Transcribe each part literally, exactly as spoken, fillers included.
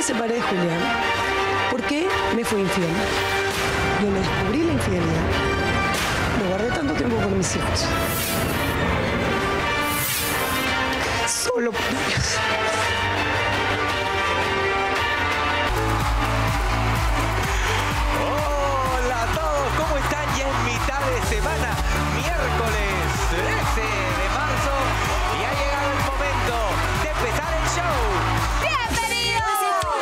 me separé de Julián porque me fue infiel. Yo le descubrí la infidelidad. Lo guardé tanto tiempo con mis hijos. Solo por ellos. Hola a todos, ¿cómo están? Ya es mitad de semana, miércoles trece de marzo, y ha llegado el momento de empezar el show. ¡Bienvenidos!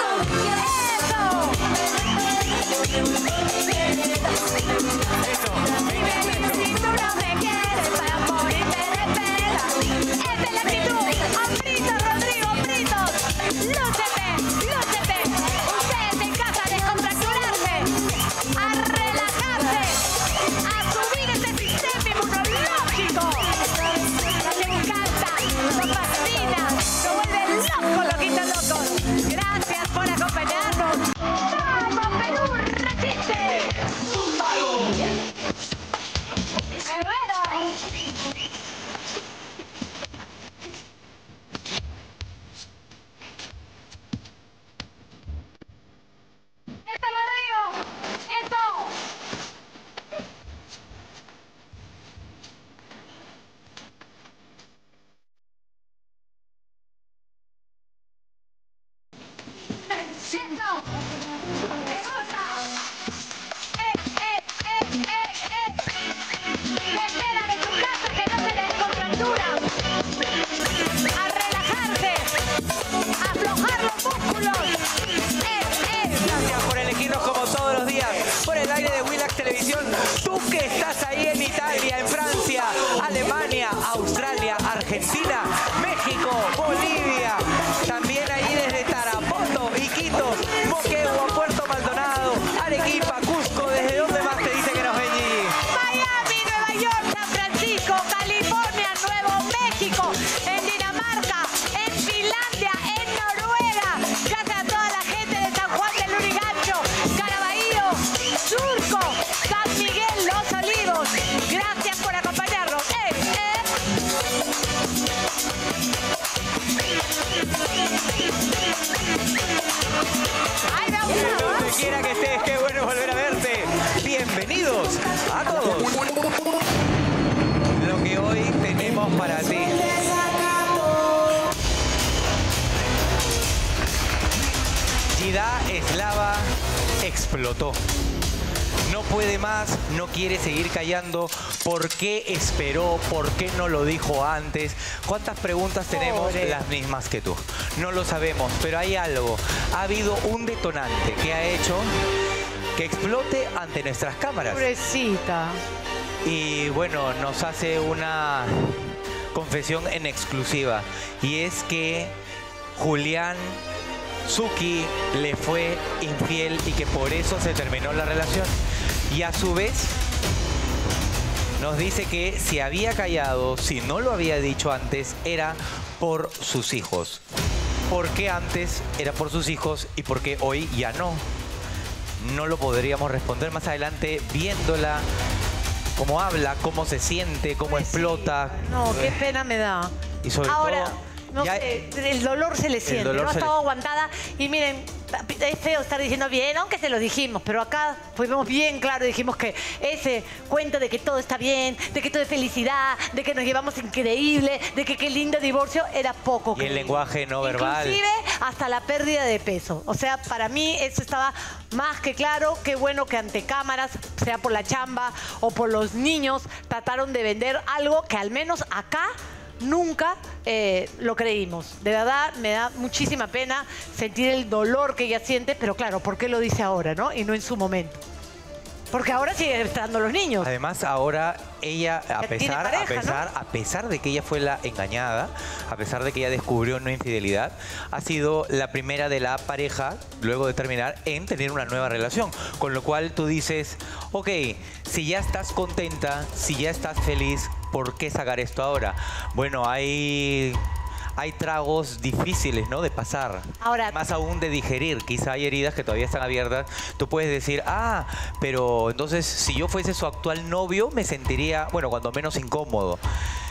Eso, me encanta esto. Si tú no me quieres, para morirte de pena. Es de la actitud, Ambrito, Rodrigo, Ambritos. Lúcete, lúcete. Ustedes en casa a descontracturarse, a relajarse, a subir ese sistema inmunológico. Nos encanta, nos fascina, nos vuelve locos, loquitos locos. Gracias por acompañarnos. ¡Vamos, Perú, resiste! ¡Me rueda! ¡Esto lo digo! ¡Esto! ¡Esto! ¡Me gusta! ¡Eh, eh, eh, eh, eh! ¡Me espera de tu casa que no se descontractura! ¡A relajarse! ¡A aflojar los músculos! ¡Eh, eh! Gracias por elegirnos como todos los días, por el aire de Willax Televisión. Tú que estás ahí en Italia, en Francia, Alemania, Australia, Argentina, México, Bolivia, también ahí desde Tarapoto, Iquitos, Moquegua, Puerto Maldonado, Arequipa, Cusco. ¿Desde dónde más te dice que nos ven, Gigi? Miami, Nueva York, San Francisco, California, Nuevo México, en Dinamarca, en Finlandia, en Noruega. Gracias a toda la gente de San Juan del Lurigancho, Caraballo, Surco, San Miguel, Los Olivos. Gracias por acompañarnos. ¡Eh, eh! ¡Ay, me gusta! Donde quiera que estés, qué bueno volver a verte. Bienvenidos a todos. Lo que hoy tenemos para ti. Gida Eslava explotó. No puede más, no quiere seguir callando. ¿Por qué esperó? ¿Por qué no lo dijo antes? ¿Cuántas preguntas tenemos? Pobre. Las mismas que tú. No lo sabemos, pero hay algo. Ha habido un detonante que ha hecho que explote ante nuestras cámaras. Pobrecita. Y bueno, nos hace una confesión en exclusiva. Y es que Julián Zucchi le fue infiel y que por eso se terminó la relación. Y a su vez nos dice que si había callado, si no lo había dicho antes, era por sus hijos. ¿Por qué antes era por sus hijos y por qué hoy ya no? No lo podríamos responder más adelante viéndola, cómo habla, cómo se siente, cómo explota. No, qué pena me da. Y sobre Ahora, todo, no ya- sé, el dolor se le siente, dolor no ha se le- estado aguantada. Y miren, es feo estar diciendo bien, aunque se lo dijimos, pero acá fuimos bien claro, dijimos que ese cuento de que todo está bien, de que todo es felicidad, de que nos llevamos increíble, de que qué lindo divorcio, era poco. Y el creíble. lenguaje no verbal. Inclusive hasta la pérdida de peso. O sea, para mí eso estaba más que claro. Qué bueno que ante cámaras, sea por la chamba o por los niños, trataron de vender algo que al menos acá nunca eh, lo creímos. De verdad, me da muchísima pena sentir el dolor que ella siente, pero claro, ¿por qué lo dice ahora, no? Y no en su momento. Porque ahora siguen estando los niños. Además, ahora ella, a Ya tiene pesar, pareja, a pesar, a pesar de que ella fue la engañada, a pesar de que ella descubrió una infidelidad, ha sido la primera de la pareja, luego de terminar, en tener una nueva relación. Con lo cual tú dices, ok, si ya estás contenta, si ya estás feliz, ¿por qué sacar esto ahora? Bueno, hay... hay tragos difíciles, ¿no?, de pasar. Ahora, más aún de digerir. Quizá hay heridas que todavía están abiertas. Tú puedes decir, ah, pero entonces si yo fuese su actual novio me sentiría, bueno, cuando menos incómodo.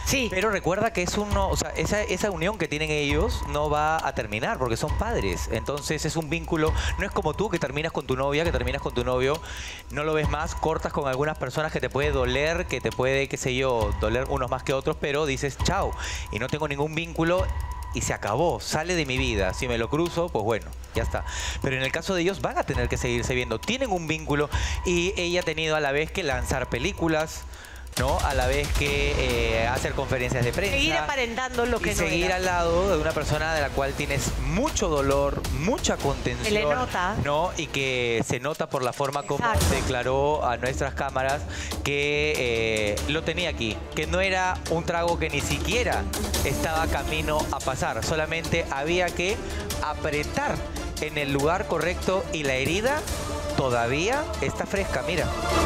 Sí. Pero recuerda que es uno, o sea, esa, esa unión que tienen ellos no va a terminar porque son padres. Entonces es un vínculo, no es como tú que terminas con tu novia, que terminas con tu novio, no lo ves más, cortas con algunas personas que te puede doler, que te puede, qué sé yo, doler unos más que otros, pero dices chao y no tengo ningún vínculo. Y se acabó, sale de mi vida. Si me lo cruzo, pues bueno, ya está. Pero en el caso de ellos van a tener que seguirse viendo. Tienen un vínculo y ella ha tenido a la vez que lanzar películas, ¿no? A la vez que eh, hacer conferencias de prensa. Seguir aparentando lo que y no seguir era. al lado de una persona de la cual tienes mucho dolor, mucha contención. Se le nota. ¿No? Y que se nota por la forma como Exacto. declaró a nuestras cámaras que eh, lo tenía aquí. Que no era un trago que ni siquiera estaba camino a pasar. Solamente había que apretar en el lugar correcto y la herida todavía está fresca, mira.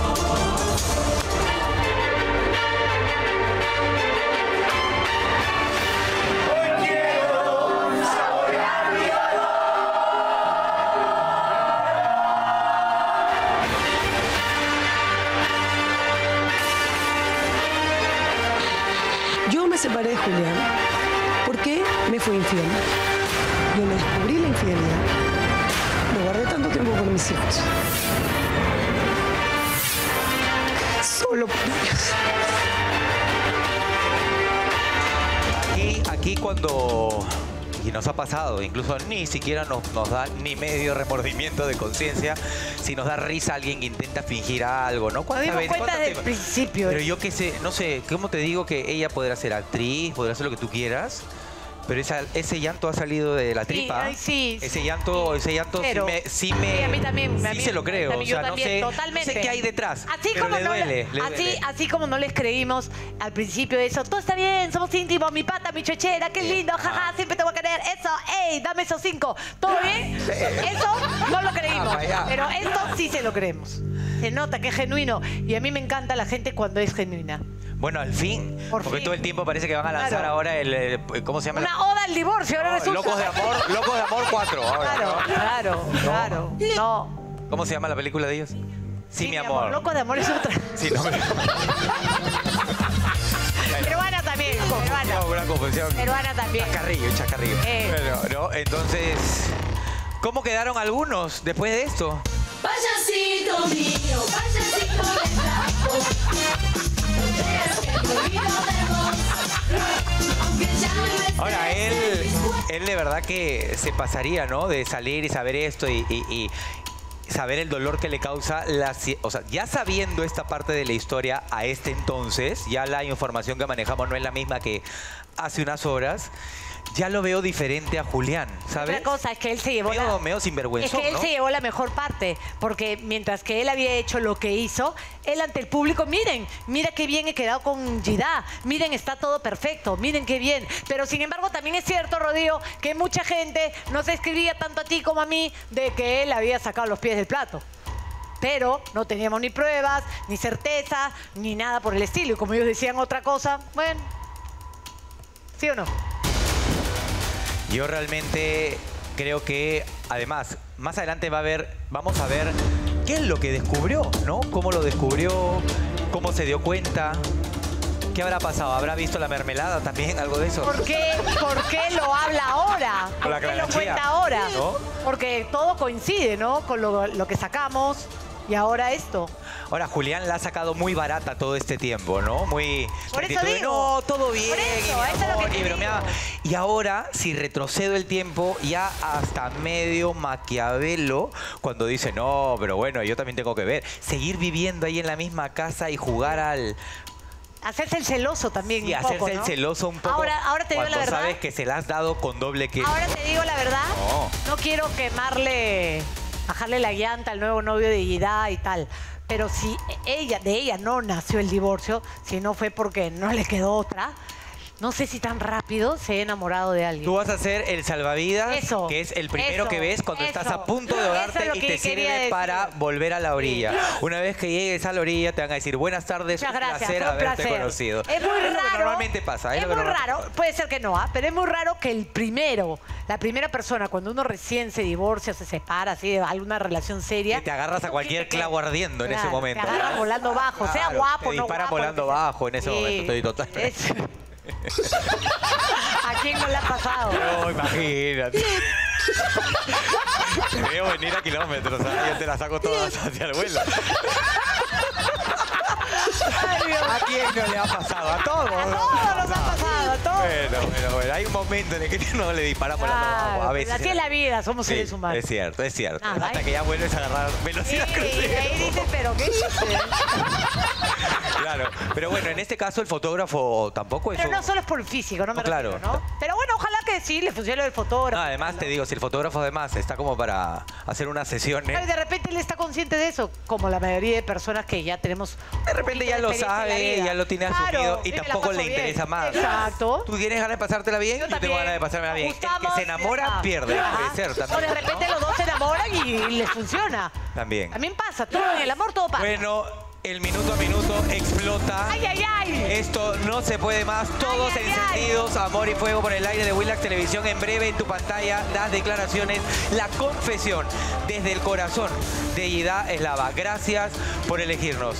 Yo me separé de Julián porque me fue infiel. Yo le descubrí la infidelidad. Lo guardé tanto tiempo por mis hijos. Solo por ellos. Aquí, aquí cuando, y nos ha pasado, incluso ni siquiera nos, nos da ni medio remordimiento de conciencia, si nos da risa alguien que intenta fingir algo, ¿no? Nos ¿Cuántas dimos veces- cuenta cuántas desde el veces? principio. Pero yo qué sé, no sé, ¿cómo te digo que ella podrá ser actriz, podrá hacer lo que tú quieras? Pero esa- ese llanto ha salido de la Sí, tripa. ay, sí, ese sí, llamto, ese llanto sí Pero- me, sí me, Sí, a mí también. sí a mí- se lo creo. también, o sea, yo también, no sé, totalmente. no sé qué hay detrás. Así pero como, le no, duele, le así, duele. así como no les creímos al principio de eso, todo está bien, somos íntimos, mi pata, mi chochera, qué lindo, jaja, siempre te voy a querer, eso, ey, dame esos cinco, ¿todo bien? Eso no lo creímos, Ah, ya. pero esto sí se lo creemos. Se nota que es genuino y a mí me encanta la gente cuando es genuina. Bueno, al fin, Por porque fin. todo el tiempo parece que van a lanzar Claro. ahora el, el- ¿cómo se llama? la- Una oda al divorcio, ahora No, resulta. Locos de Amor, Locos de Amor cuatro. ahora, Claro, ¿no? claro, claro. No. ¿Cómo se llama la película de ellos? Sí, mi amor. Loco de amor es otra. Sí, no me... Peruana también, peruana. No, una confusión. Peruana también. Chascarrillo, chascarrillo. Eh. Pero, ¿no? Entonces, ¿cómo quedaron algunos después de esto? Payasito mío, payasito de trapo. No creas que te olvido de vos. Aunque ya no estés Ahora, él, dispuesto. él de verdad que se pasaría, ¿no? De salir y saber esto y, y- y saber el dolor que le causa, la, ci- o sea, ya sabiendo esta parte de la historia a este entonces, ya la información que manejamos no es la misma que hace unas horas, ya lo veo diferente a Julián, ¿sabes? Otra cosa es que él se llevó Medio, la... medio sinvergüenza, Es que él ¿no? se llevó la mejor parte, porque mientras que él había hecho lo que hizo, él ante el público, miren, mira qué bien he quedado con Gida, miren, está todo perfecto, miren qué bien. Pero sin embargo también es cierto, Rodrigo, que mucha gente nos escribía tanto a ti como a mí de que él había sacado los pies del plato. Pero no teníamos ni pruebas, ni certeza, ni nada por el estilo. Y como ellos decían otra cosa, bueno, ¿sí o no? Yo realmente creo que, además, más adelante va a haber, vamos a ver qué es lo que descubrió, ¿no? Cómo lo descubrió, cómo se dio cuenta, qué habrá pasado, habrá visto la mermelada también, algo de eso. ¿Por qué, por qué lo habla ahora? Con la ¿Por qué lo clarachía, cuenta ahora? ¿no? Porque todo coincide, ¿no? Con lo, lo que sacamos y ahora esto. Ahora, Julián la ha sacado muy barata todo este tiempo, ¿no? Muy... Por la eso actitud de, digo. no, todo bien, Por eso, y mi eso es lo que amor", te y bromeaba. digo. Y ahora, si retrocedo el tiempo, ya hasta medio Maquiavelo, cuando dice, no, pero bueno, yo también tengo que ver. Seguir viviendo ahí en la misma casa y jugar al... Hacerse el celoso también Y un hacerse poco, el ¿no? celoso un poco. Ahora, ahora te digo cuando la verdad. sabes que se la has dado con doble que... Ahora te digo la verdad. No. No quiero quemarle, bajarle la llanta al nuevo novio de Gida y tal. Pero si ella, de ella no nació el divorcio, si no fue porque no le quedó otra, no sé si tan rápido se ha enamorado de alguien. Tú vas a ser el salvavidas, Eso, que es el primero eso, que ves cuando eso. estás a punto de Eso ahogarte es lo y que te quería sirve decir. para volver a la orilla. Una vez que llegues a la orilla te van a decir buenas tardes, Muchas un gracias, placer fue un haberte placer. conocido. Es muy lo que raro. normalmente pasa. Es lo que muy normalmente raro, puede ser que no, ¿ah? Pero es muy raro que el primero, la primera persona, cuando uno recién se divorcia, se separa, así de alguna relación seria. Que te agarras a tú cualquier sientes que- clavo ardiendo en ese Claro, momento. Te agarras volando bajo, sea Claro, guapo, te no disparan guapo, volando lo que sea. bajo en ese momento, estoy totalmente- es- ¿A quién no le ha pasado? No, imagínate. Te veo venir a kilómetros, ¿sabes? Yo te la saco todas hacia el vuelo. ¿A quién no le ha pasado? A todos. A todos nos ha pasado, a todos. Bueno, bueno, bueno. Hay un momento en el que no le disparamos la mano a veces. Así es la vida, somos Sí, seres humanos. es cierto, es cierto. Nada, Hasta ¿eh? que ya vuelves a agarrar velocidad Sí, crucero. y ahí dices, ¿pero qué dices? Claro, pero bueno, en este caso el fotógrafo tampoco es Pero un- no solo es por el físico, no me No, claro. refiero, ¿no? Pero bueno, ojalá que sí le funcione el No, fotógrafo. además te digo, si el fotógrafo además está como para hacer una sesión, Ay, ¿eh? de repente él está consciente de eso, como la mayoría de personas que ya tenemos. De repente ya lo sabe, ya lo tiene asumido y me la tampoco paso le bien. interesa más. Exacto. Tú tienes ganas de pasártela bien, yo, tengo también. ganas de pasármela bien. El que Ajustamos, se enamora ya está. pierde, Ajá. puede ser también. O de repente los dos se enamoran y les funciona. También. También pasa, todo en el amor todo pasa. Bueno, el minuto a minuto explota. ¡Ay, ay, ay! Esto no se puede más. Todos Ay, ay, encendidos. Amor y fuego por el aire de Willax Televisión. En breve en tu pantalla las declaraciones. La confesión desde el corazón de Yida Eslava. Gracias por elegirnos.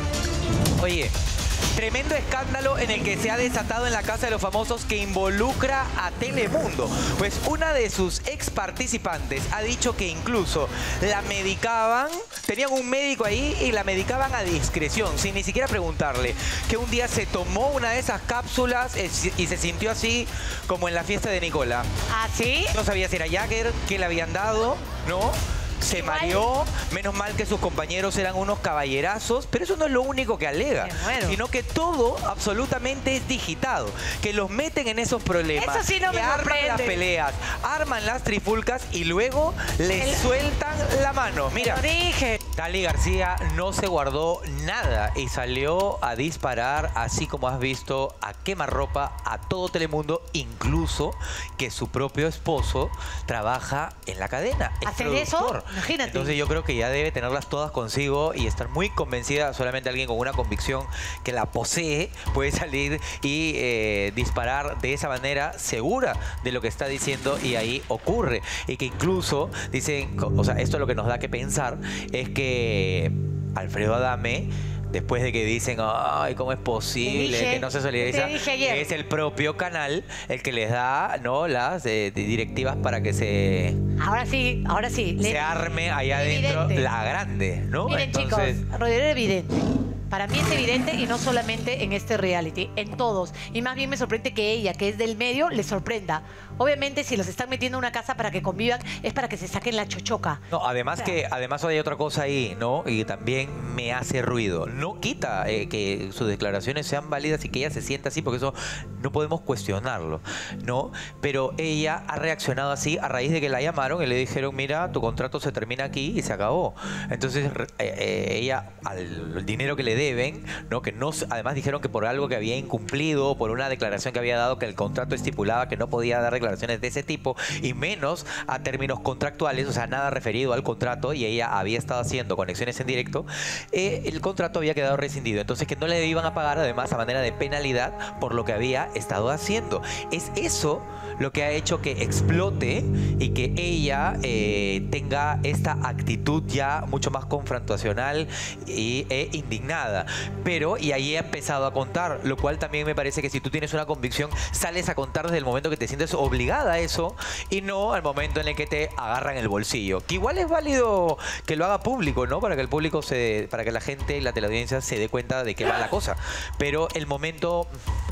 Oye, tremendo escándalo en el que se ha desatado en la Casa de los Famosos que involucra a Telemundo. Pues una de sus ex participantes ha dicho que incluso la medicaban, tenían un médico ahí y la medicaban a discreción, sin ni siquiera preguntarle. Que un día se tomó una de esas cápsulas eh, y se sintió así como en la fiesta de Nicola. ¿Ah, sí? No sabía si era Jagger, qué le habían dado, ¿no? Se Igual. mareó, menos mal que sus compañeros eran unos caballerazos, pero eso no es lo único que alega, Me muero. sino que todo absolutamente es digitado, que los meten en esos problemas, Eso sí no que me arman sorprende. las peleas, arman las trifulcas y luego les El- sueltan la mano. Mira, Lo dije. Tali García no se guardó nada y salió a disparar, así como has visto, a quemarropa a todo Telemundo, incluso que su propio esposo trabaja en la cadena. es ¿Hacer eso? productor. Imagínate. Entonces yo creo que ya debe tenerlas todas consigo y estar muy convencida. Solamente alguien con una convicción que la posee puede salir y eh, disparar de esa manera segura de lo que está diciendo y ahí ocurre. Y que incluso dicen, o sea, esto lo que nos da que pensar es que Alfredo Adame, después de que dicen, ay, ¿cómo es posible dije, que no se solidariza? te dije ayer. Es el propio canal el que les da, ¿no?, las eh, directivas para que se, Ahora sí, ahora sí. Le- se arme allá adentro evidente. la grande, ¿no? Miren, Entonces, chicos, Rodrigo es evidente. Para mí es evidente y no solamente en este reality, en todos. Y más bien me sorprende que ella, que es del medio, le sorprenda. Obviamente, si los están metiendo en una casa para que convivan, es para que se saquen la chochoca. no, además O sea, que además hay otra cosa ahí, ¿no? Y también me hace ruido. No quita eh, que sus declaraciones sean válidas y que ella se sienta así, porque eso no podemos cuestionarlo, ¿no? Pero ella ha reaccionado así a raíz de que la llamaron y le dijeron, mira, tu contrato se termina aquí y se acabó. Entonces re- eh, eh, ella, al dinero que le deben, ¿no? Que no, s- además dijeron que por algo que había incumplido, por una declaración que había dado que el contrato estipulaba que no podía dar declaraciones de ese tipo y menos a términos contractuales, o sea, nada referido al contrato, y ella había estado haciendo conexiones en directo, eh, el contrato había quedado rescindido. Entonces que no le iban a pagar además a manera de penalidad por lo que había estado haciendo. Es eso lo que ha hecho que explote y que ella eh, tenga esta actitud ya mucho más confrontacional y, e indignada. Pero, y ahí ha empezado a contar, lo cual también me parece que si tú tienes una convicción, sales a contar desde el momento que te sientes obligada a eso y no al momento en el que te agarran el bolsillo. Que igual es válido que lo haga público, ¿no? Para que el público se, para que la gente, la teleaudiencia se dé cuenta de qué va la cosa. Pero el momento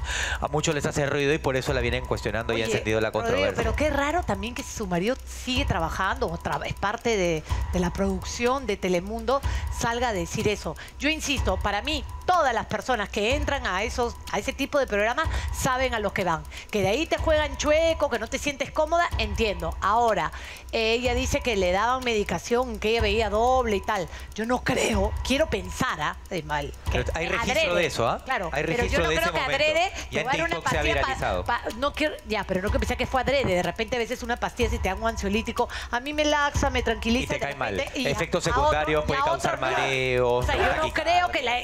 a muchos les hace ruido y por eso la vienen cuestionando y Oye, han sentido la Rodrigo, controversia. pero qué raro también que su marido sigue trabajando, o tra- es parte de, de la producción de Telemundo, salga a decir eso. Yo insisto, para mí, todas las personas que entran a esos, a ese tipo de programas saben a los que van. Que de ahí te juegan chueco, que no te sientes cómoda, entiendo. Ahora, ella dice que le daban medicación, que ella veía doble y tal. Yo no creo, quiero pensar, ¿ah? De mal. que Pero hay registro adrede. de eso, ¿ah? Claro, Hay pero registro yo no de creo ese que momento. adrede Ya te en va a dar una TikTok se ha pastilla pa- viralizado. pa- no quiero, ya, pero no que pensé que fue adrede. De repente a veces una pastilla si te da un ansiolítico, a mí me laxa, me tranquiliza. Y te de cae mal. repente, y a- Efectos a secundarios, otro- puede y a causar otro no. mareos, O sea, yo no taquicardia. creo que la, la intención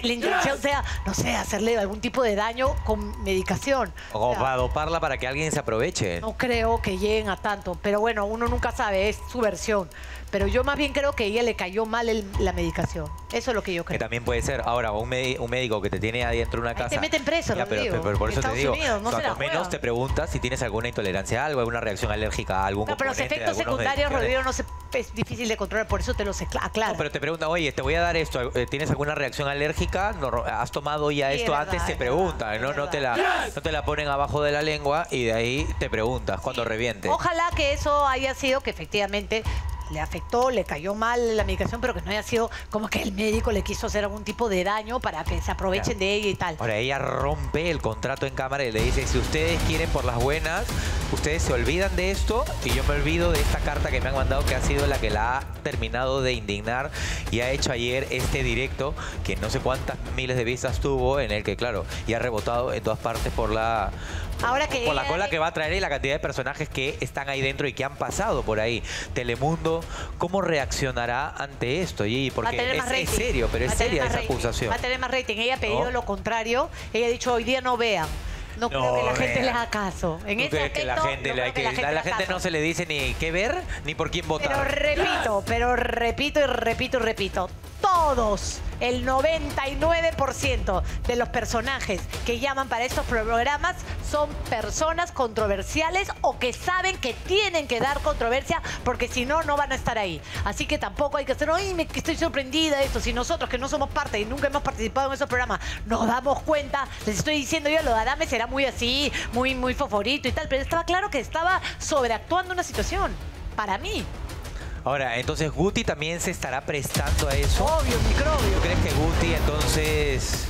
intención sea, no sé, hacerle algún tipo de daño con medicación. O O sea, para doparla para que alguien se aproveche. no creo que lleguen a tanto, pero bueno, uno nunca sabe, es su versión. Pero yo más bien creo que a ella le cayó mal el- la medicación. Eso es lo que yo Que creo. también puede ser. Ahora, un, medi- un médico que te tiene adentro de una Ahí casa. te meten preso, Ya, pero, Rodrigo. pero- pero por En eso te Estados digo. Unidos, no se la cuando menos juegan. te preguntas si tienes alguna intolerancia a algo, alguna reacción alérgica a algún No, pero los componente de efectos algunos secundarios, medicamentos. Rodrigo, no se, es difícil de controlar, por eso te los acla- aclaro. No, pero te pregunta, oye, te voy a dar esto, eh, ¿tienes alguna reacción alérgica? No, ¿has tomado ya Sí, es esto verdad, antes? Te es preguntan, verdad, ¿no? es No te, la, no te la ponen abajo de la lengua y de ahí te preguntas cuando reviente. Ojalá que eso haya sido que efectivamente le afectó, le cayó mal la medicación, pero que no haya sido como que el médico le quiso hacer algún tipo de daño para que se aprovechen Claro. de ella y tal. Ahora ella rompe el contrato en cámara y le dice, si ustedes quieren por las buenas, ustedes se olvidan de esto y yo me olvido de esta carta que me han mandado que ha sido la que la ha terminado de indignar y ha hecho ayer este directo que no sé cuántas miles de vistas tuvo en el que, claro, y ha rebotado en todas partes por la... Ahora que por la ella- cola que va a traer y la cantidad de personajes que están ahí dentro y que han pasado por ahí. Telemundo, ¿cómo reaccionará ante esto, Gigi? Va a Porque tener es, más es rating. serio, pero Va es a tener seria más esa rating. acusación. Va a tener más rating. Ella ha pedido ¿No? lo contrario. Ella ha dicho, hoy día no vean. No, creo No que la gente vean. le haga caso. En ¿Tú ese crees que la aspecto, gente, no le hay creo que- le a la haga gente caso. no se le dice ni qué ver ni por quién Pero votar? repito, pero repito y repito y repito. Todos, el noventa y nueve por ciento de los personajes que llaman para estos programas son personas controversiales o que saben que tienen que dar controversia porque si no, no van a estar ahí. Así que tampoco hay que hacer, ay, me que estoy sorprendida de esto. Si nosotros que no somos parte y nunca hemos participado en esos programas nos damos cuenta, les estoy diciendo yo, lo de Adame será muy así, muy, muy foforito y tal, pero estaba claro que estaba sobreactuando una situación. Para mí. Ahora, entonces Guti también se estará prestando a eso. Obvio, microbio. ¿Tú crees que Guti entonces...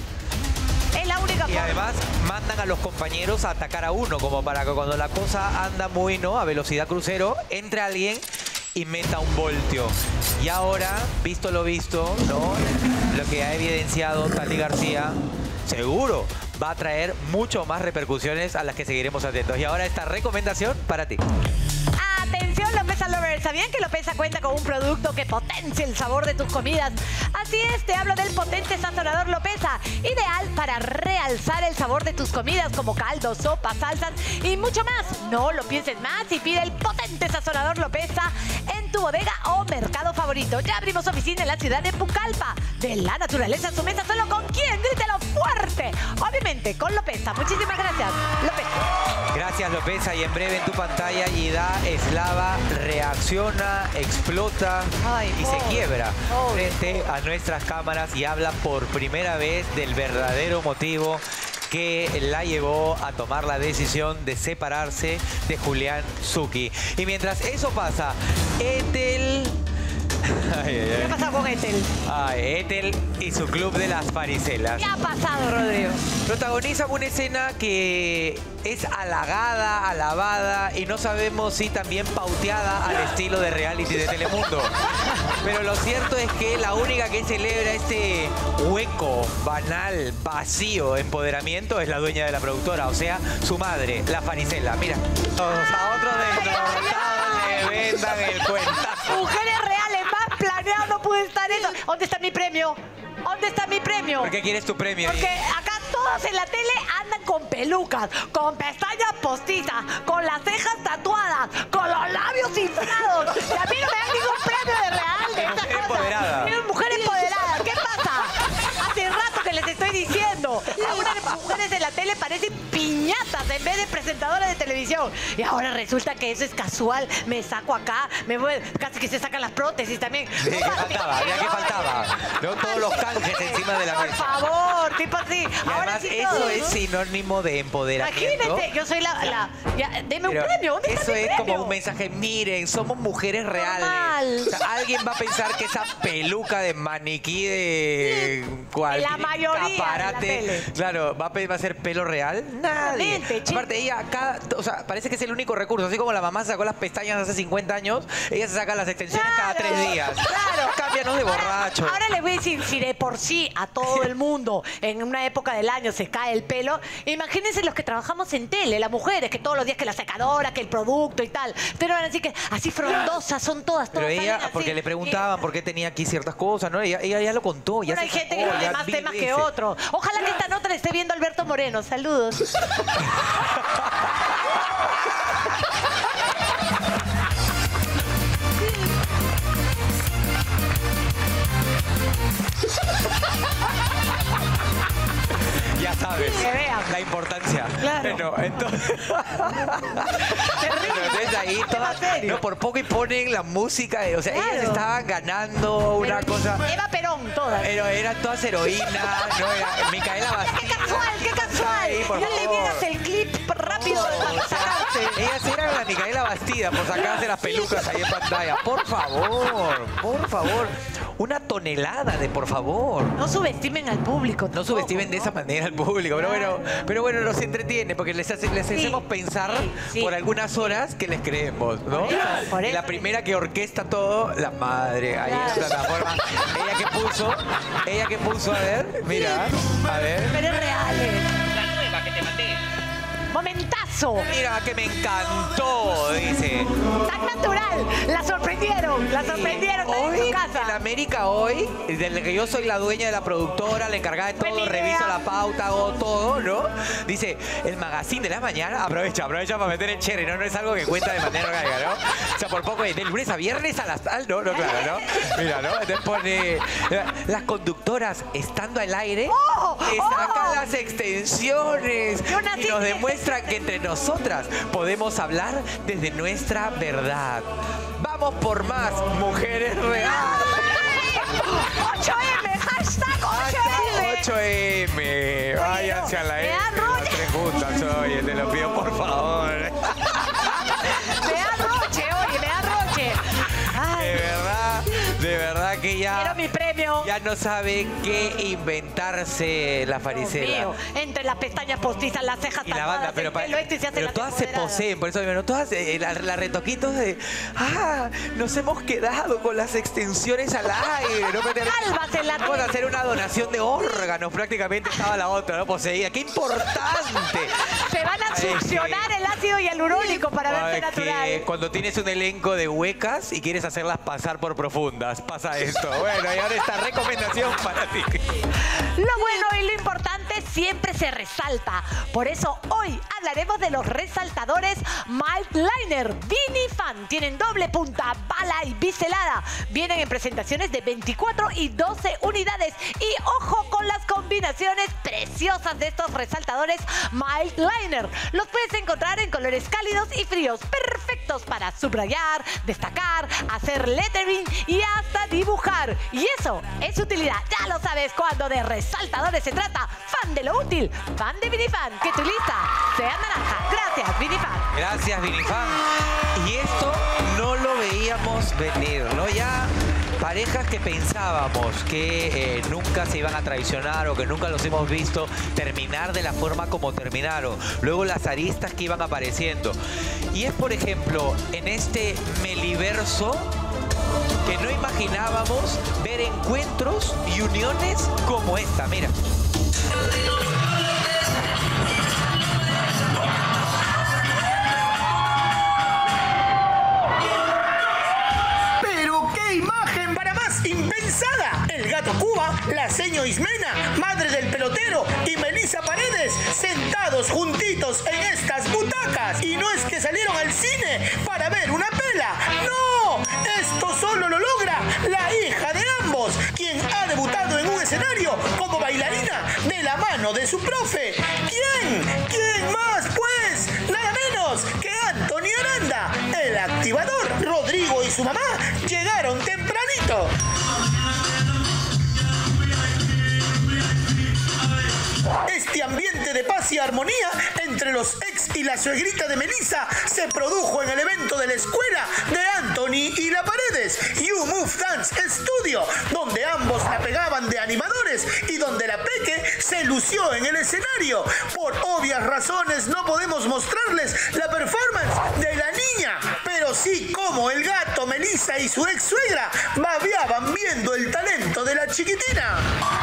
Es la única Y forma. además mandan a los compañeros a atacar a uno, como para que cuando la cosa anda muy, ¿no? A velocidad crucero, entre alguien y meta un voltio. Y ahora, visto lo visto, ¿no? Lo que ha evidenciado Tati García, seguro va a traer mucho más repercusiones a las que seguiremos atentos. Y ahora esta recomendación para ti. Atención, Lopeza Lovers. ¿Sabían que Lopeza cuenta con un producto que potencia el sabor de tus comidas? Así es, te hablo del potente sazonador Lopeza. Ideal para realzar el sabor de tus comidas como caldos, sopas, salsas y mucho más. No lo pienses más y pide el potente sazonador Lopeza en tu bodega o mercado favorito. Ya abrimos oficina en la ciudad de Pucallpa. De la naturaleza a su mesa, ¿solo con quién? Grítelo fuerte. Obviamente, con Lopeza. Muchísimas gracias, Lopeza. Gracias, Lopeza. Y en breve en tu pantalla, Ida Eslava reacciona, explota Ay, y pobre, se quiebra pobre, frente a nuestras cámaras y habla por primera vez del verdadero motivo que la llevó a tomar la decisión de separarse de Julián Zucchi. Y mientras eso pasa, Ethel... Ay, ay, ¿Qué ay. ha pasado con Ethel? Ay, Ethel y su club de las fariselas. ¿Qué ha pasado, Rodrigo? Protagonizan una escena que es halagada, alabada y no sabemos si también pauteada al estilo de reality de Telemundo. Pero lo cierto es que la única que celebra este hueco, banal, vacío empoderamiento es la dueña de la productora, o sea, su madre, la Farisela. Mira, a otro desnortado le vendan el cuentazo. Mujeres reales, más planeado no puede estar eso. ¿Dónde está mi premio? ¿Dónde está mi premio? ¿Por qué quieres tu premio? Porque acá todos en la tele andan con pelucas, con pestañas postizas, con las cejas tatuadas, con los labios inflados. Y a mí no me dan ningún premio de real de De estas mujer cosas. empoderada. Soy una mujer empoderada. ¿Qué pasa? Hace rato que les estoy diciendo. Algunas mujeres en la tele parecen piñatas en vez de presentadoras de televisión. Y ahora resulta que eso es casual. Me saco acá, me voy, casi que se sacan las prótesis también. Sí, ¿qué faltaba? Ya, ¿qué faltaba? No todos los canjes encima de la Por mesa. favor, tipo así. Y Ahora además sí eso todo, es ¿no? sinónimo de empoderamiento. Imagínate, yo soy la... la ya, deme un Pero premio. ¿Dónde eso está mi es premio? como un mensaje, miren, somos mujeres reales. Normal. O sea, alguien va a pensar que esa peluca de maniquí de cual La mayoría de la caparate, tele. claro, va a, pe- va a ser pelo real. Nadie. Obviamente, leche. Aparte, ella, cada, o sea, parece que es el único recurso. Así como la mamá sacó las pestañas hace cincuenta años, ella se saca las extensiones cada Claro, tres días. Claro. Cámbianos de borracho. Ahora, ahora les voy a decir, si de por sí a todo el mundo en una época del año se cae el pelo, imagínense los que trabajamos en tele, las mujeres, que todos los días que la secadora, que el producto y tal. Pero van a decir que así frondosas son todas, Pero todas ella, salen así. porque le preguntaban por qué tenía aquí ciertas cosas, ¿no? Ella, ella ya lo contó, ya Bueno, se hay gente que sacó, tiene ya más mil temas que veces. otros. Ojalá que esta nota le esté viendo Alberto Moreno. Saludos. Ya sabes, Que vean. la importancia. Claro. Bueno, entonces... Terrible. Entonces ahí Tema todas, serio. no, por poco y ponen la música, de- o sea, Claro. ellas estaban ganando una Pero cosa... Eva Perón, todas. Pero eran todas heroínas, ¿no? Era Micaela ¡Qué Bastida. casual, qué casual! Ahí, por No le favor. miras el clip rápido para sacarse. Ellas eran la Micaela Bastida por sacarse las pelucas ahí en pantalla. Por favor, por favor. Una tonelada de por favor. No subestimen al público. No tampoco, subestimen de ¿no? esa manera al público, pero bueno, pero bueno, nos entretiene porque les, hace- les Sí, hacemos pensar sí, sí. por algunas horas que les creemos, ¿no? Por eso, por Y eso. la primera que orquesta todo, la madre, ahí en la Claro. plataforma. Ella que puso, ella que puso, a ver, mira, a ver. Pero es real. eh. La nueva que te mandé. Momentazo. Mira que me encantó, dice. Tan natural. La sorprendieron. La sorprendieron en Hoy, su en casa. América Hoy, desde que yo soy la dueña de la productora, la encargada de Fue todo, mi reviso idea. la pauta, hago todo, ¿no? Dice, el magazine de la mañana, aprovecha, aprovecha para meter el cherry, ¿no? No es algo que cuenta de manera orgánica, ¿no? O sea, por poco, de lunes a viernes a las tal, no, no, claro, ¿no? Mira, ¿no? Entonces pone, las conductoras, estando al aire, ¡Oh! que ¡Oh! sacan las extensiones Yo nací y nos sin demuestran que entre nosotras podemos hablar desde nuestra verdad. Vamos por más mujeres reales. ocho eme. Hashtag ocho eme. ocho eme. Váyanse a la me E. da rollo. Las tres juntas, oye, te lo pido por favor. Me da roche, oye, me da roche. Ay, De verdad, de verdad que quiero ya, mi premio. ya no sabe qué inventarse la Dios farisea. mío, entre las pestañas postizas, las cejas Y la tatuadas, banda, pero, el pa- pelo este y se hace pero la todas se moderada. poseen, por eso digo, ¿no? Todas, eh, la, la retoquitos de, ah, nos hemos quedado con las extensiones al aire. ¿No? Calvas en la Vamos a tele. hacer una donación de órganos, prácticamente estaba la otra, ¿no? Poseída. ¡Qué importante! Se van a Es que- succionar el ácido hialurónico para Ah, verse es natural. que cuando tienes un elenco de huecas y quieres hacerlas pasar por profundas, pasa esto. Bueno, y ahora esta recomendación para ti. Lo bueno y lo importante siempre se resalta. Por eso hoy hablaremos de los resaltadores Mild Liner Vinifan. Tienen doble punta, bala y biselada. Vienen en presentaciones de veinticuatro y doce unidades. Y ojo con las combinaciones preciosas de estos resaltadores Mild Liner. Los puedes encontrar en colores cálidos y fríos, perfectos para subrayar, destacar, hacer lettering y hasta dibujar. Y eso es utilidad. Ya lo sabes cuando de resaltadores se trata. Fan de lo útil, fan de Vinifan. Que tu lista sea naranja. Gracias, Vinifan. Gracias, Vinifan. Y esto no lo veíamos venir, ¿no? Ya parejas que pensábamos que eh, nunca se iban a traicionar o que nunca los hemos visto terminar de la forma como terminaron. Luego las aristas que iban apareciendo. Y es, por ejemplo, en este Meliverso que no imaginábamos ver encuentros y uniones como esta. Mira. ¡Pero qué imagen para más impensada! El gato Cuba, la seño Ismena, madre del pelotero y Melissa Paredes sentados juntitos en estas butacas. Y no es que salieron al cine para ver una pela. ¡No! Esto solo lo logra la hija de ambos, quien ha debutado en un escenario como bailarina de la mano de su profe. ¿Quién? ¿Quién más? Pues nada menos que Anthony Aranda. El activador, Rodrigo y su mamá llegaron tempranito. Este ambiente de paz y armonía entre los ex y la suegrita de Melissa se produjo en el evento de la escuela de Anthony y la Paredes, You Move Dance Studio, donde ambos la pegaban de animadores y donde la Peque se lució en el escenario. Por obvias razones no podemos mostrarles la performance de la niña, pero sí como el gato, Melissa y su ex suegra babeaban viendo el talento de la chiquitina.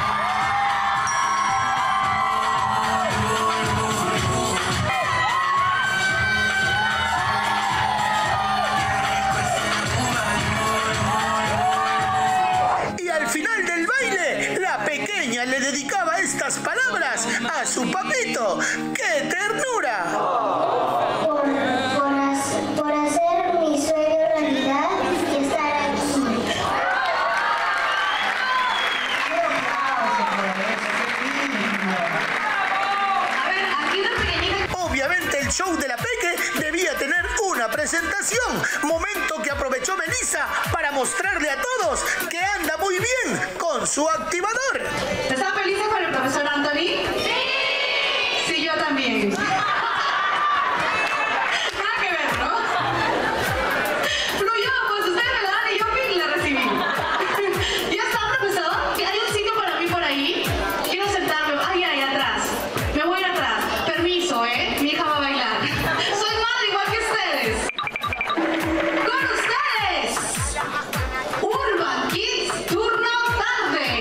Le dedicaba estas palabras a su papito. ¡Qué ternura! Por, por, hacer, por hacer mi sueño realidad y estar aquí. Obviamente el show de la Peque debía tener una presentación, momento que aprovechó Melissa para mostrarle a todos que anda muy bien con su activador. ¿Están felices con el profesor Anthony? ¡Sí! Sí, yo también. Nada que ver, ¿no? Fluyó, pues ustedes me la dan y yo fin la recibí. ¿Ya está, profesor? ¿Hay un sitio para mí por ahí? Quiero sentarme. Ay, ay, atrás. Me voy a ir atrás. Permiso, ¿eh? Mi hija va a bailar. Soy madre igual que ustedes. ¡Con ustedes! Urban Kids, turno tarde.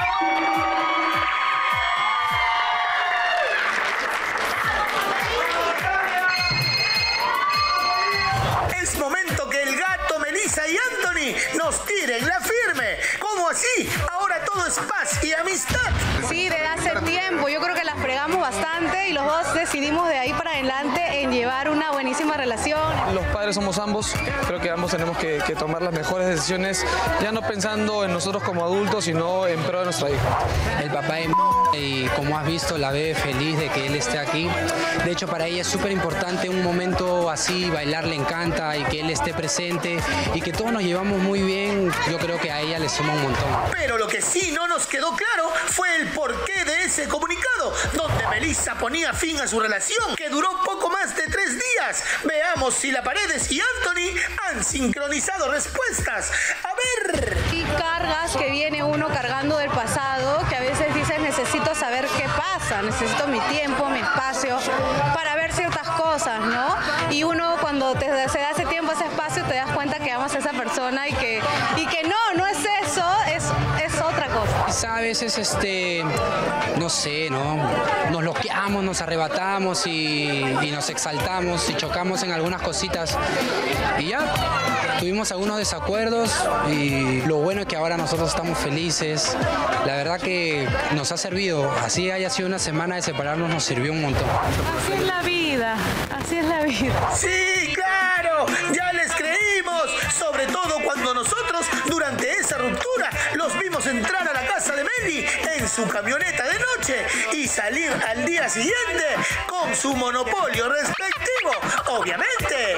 Es momento que el gato, Melissa y Anthony nos tiren la firme. ¿Cómo así? Ahora todo es paz y amistad. Sí, desde hace tiempo. Yo creo que las fregamos bastante y los dos decidimos de ahí para adelante en llevar una buenísima relación. Los padres somos ambos. Creo que ambos tenemos que, que tomar las mejores decisiones, ya no pensando en nosotros como adultos, sino en pro de nuestra hija. El papá de y como has visto la ve feliz de que él esté aquí. De hecho, para ella es súper importante un momento así, bailar le encanta y que él esté presente y que todos nos llevamos muy bien. Yo creo que a ella le suma un montón. Pero lo que sí no nos quedó claro fue el porqué de ese comunicado, donde Melissa ponía fin a su relación, que duró poco más de tres días. Veamos si la Paredes y Anthony han sincronizado respuestas. A ver. Y cargas que viene uno cargando del pasado, que a veces dices necesito saber qué pasa, necesito mi tiempo, mi espacio, para ver ciertas cosas, ¿no? Y uno cuando te, se da ese tiempo, ese espacio, te das cuenta que amas a esa persona y que, y que no, no es eso, es, es otra cosa. Quizá a veces, este, no sé, ¿no? Nos bloqueamos, nos arrebatamos y, y nos exaltamos y chocamos en algunas cositas. Y ya, tuvimos algunos desacuerdos y lo bueno es que ahora nosotros estamos felices. La verdad que nos ha servido, así haya sido una semana de separarnos, nos sirvió un montón. Así es la vida, así es la vida. Sí, claro, ya les creímos, sobre todo cuando nosotros durante esa ruptura los vimos entrar a la casa de Meli en su camioneta de noche y salir al día siguiente con su monopolio respectivo, obviamente.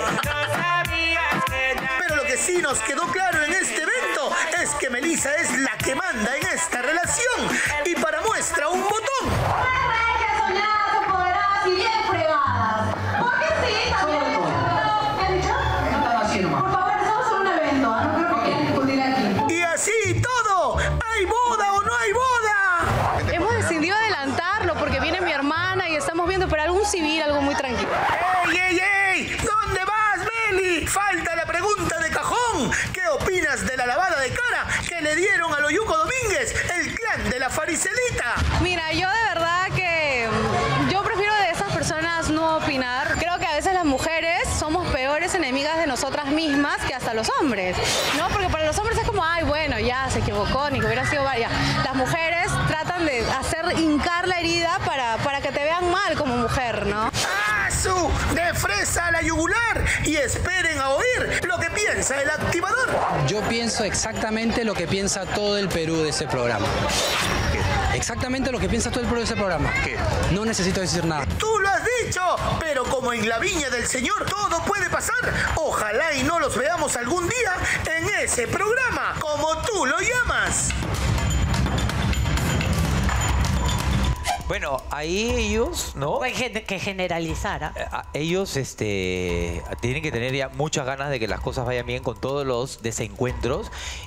Pero lo que sí nos quedó claro en este evento es que Melissa es la que manda en esta relación y para muestra un botón. Soñadas, empoderadas y bien fregadas. ¿Por qué sí? También. ¿Qué has dicho? No estaba así nomás. Por favor, estamos en un evento. No creo que quieran discutir aquí. Y así todo. ¿Hay boda o no hay boda? Hemos decidido adelantarlo porque viene mi hermana y estamos viendo, pero algún civil, algo muy tranquilo. ¡Ey, ey, ey! ¿Dónde vas, Meli? Falta la pregunta de cajón. ¿Qué opinas de la lavada de cara que le dieron a Loyuco Domínguez, el clan de la Fariselita? Mira, yo de verdad que yo prefiero de esas personas no opinar. Creo que a veces las mujeres somos peores enemigas de nosotras mismas que hasta los hombres, ¿no? Porque para los hombres es como, ay, bueno, ya se equivocó, ni que hubiera sido varias. Las mujeres tratan de hacer hincar la herida para, para que te vean mal como mujer, ¿no? ¡Asu! De fresa a la yugular y esperen a oír lo que piensa el activador. Yo pienso exactamente lo que piensa todo el Perú de ese programa. Exactamente lo que piensa todo el Perú de ese programa. ¿Qué? No necesito decir nada. Tú lo has dicho, pero como en la viña del Señor todo puede pasar, ojalá y no los veamos algún día en ese programa, como tú lo llamas. Bueno, ahí ellos, ¿no? Hay gente que generalizara. Eh, a- Ellos este, tienen que tener ya muchas ganas de que las cosas vayan bien con todos los desencuentros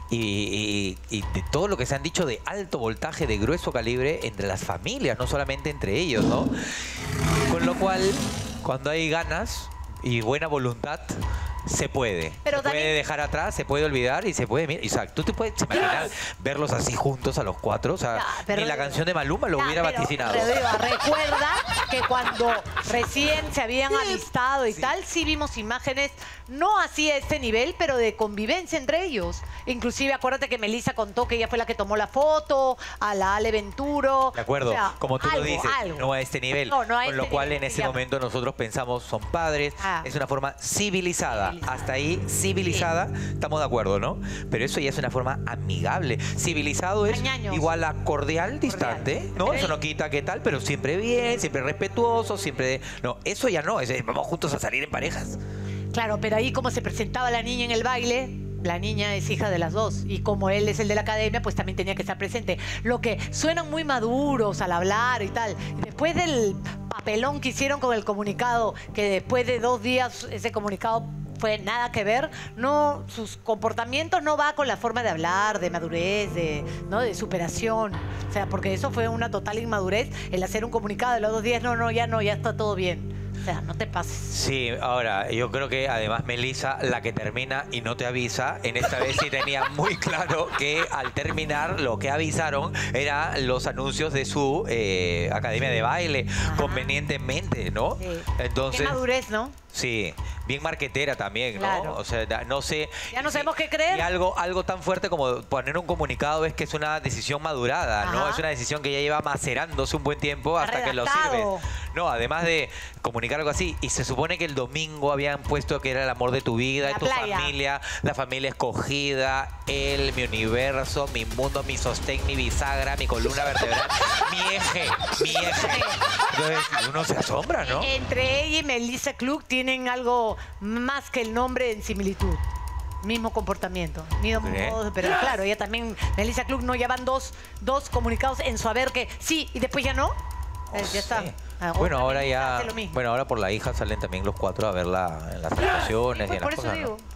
y, y- y de todo lo que se han dicho de alto voltaje, de grueso calibre entre las familias, no solamente entre ellos, ¿no? Con lo cual, cuando hay ganas y buena voluntad, se puede. Pero se puede también- dejar atrás, se puede olvidar y se puede... mirar. Isaac, ¿tú te puedes imaginar verlos así juntos a los cuatro? O sea, Ya, pero- ni la canción de Maluma lo Ya, hubiera pero, vaticinado. Rodrigo, recuerda que cuando recién se habían avistado y tal, sí vimos imágenes, no así a este nivel, pero de convivencia entre ellos. Inclusive, acuérdate que Melissa contó que ella fue la que tomó la foto, a la Ale Venturo. De acuerdo, O sea, como tú algo, lo dices, algo. no a este nivel. No, no a Con lo este cual nivel, en ese digamos. momento nosotros pensamos, son padres, Ah. es una forma civilizada. Civilizada. Hasta ahí, civilizada, estamos de acuerdo, ¿no? Pero eso ya es una forma amigable. Civilizado es Ñaños. igual a cordial, distante, ¿no? Eso no quita qué tal, pero siempre bien, siempre respetuoso, siempre... No, eso ya no, es, vamos juntos a salir en parejas. Claro, pero ahí como se presentaba la niña en el baile, la niña es hija de las dos. Y como él es el de la academia, pues también tenía que estar presente. Lo que suenan muy maduros al hablar y tal. Después del papelón que hicieron con el comunicado, que después de dos días ese comunicado fue nada que ver, no, sus comportamientos no va con la forma de hablar, de madurez, de, ¿no? de superación. O sea, porque eso fue una total inmadurez, el hacer un comunicado de los dos días, no, no, ya no, ya está todo bien. O sea, no te pases. Sí, ahora, yo creo que además Melissa, la que termina y no te avisa, en esta vez sí tenía muy claro que al terminar lo que avisaron eran los anuncios de su eh, academia de baile, Ajá. convenientemente, ¿no? Sí. Entonces, Qué madurez, ¿no? sí, bien marquetera también, ¿no? Claro. O sea, da- no sé. Ya no sí, sabemos qué creer. Y algo, algo tan fuerte como poner un comunicado es que es una decisión madurada, ¿no? Ajá. Es una decisión que ya lleva macerándose un buen tiempo Está hasta que lo redactado. sirves. No, además de comunicar algo así. Y se supone que el domingo habían puesto que era el amor de tu vida, La de tu playa. familia, la familia escogida, él, mi universo, mi mundo, mi sostén, mi bisagra, mi columna vertebral, mi eje, mi eje. Entonces uno se asombra, ¿no? Entre ella y Melissa Klug tienen algo más que el nombre en similitud. Mismo comportamiento, mismo ¿Crees? modo, pero claro, ella también, Melissa Klug, no llevan dos, dos comunicados en su haber que sí y después ya no. Eh, ya está. Sí. Ah, Bueno, otra ahora Melissa ya. hace lo mismo. Bueno, ahora por la hija salen también los cuatro a verla en las actuaciones y Pues en por las eso cosas. ¿no? digo,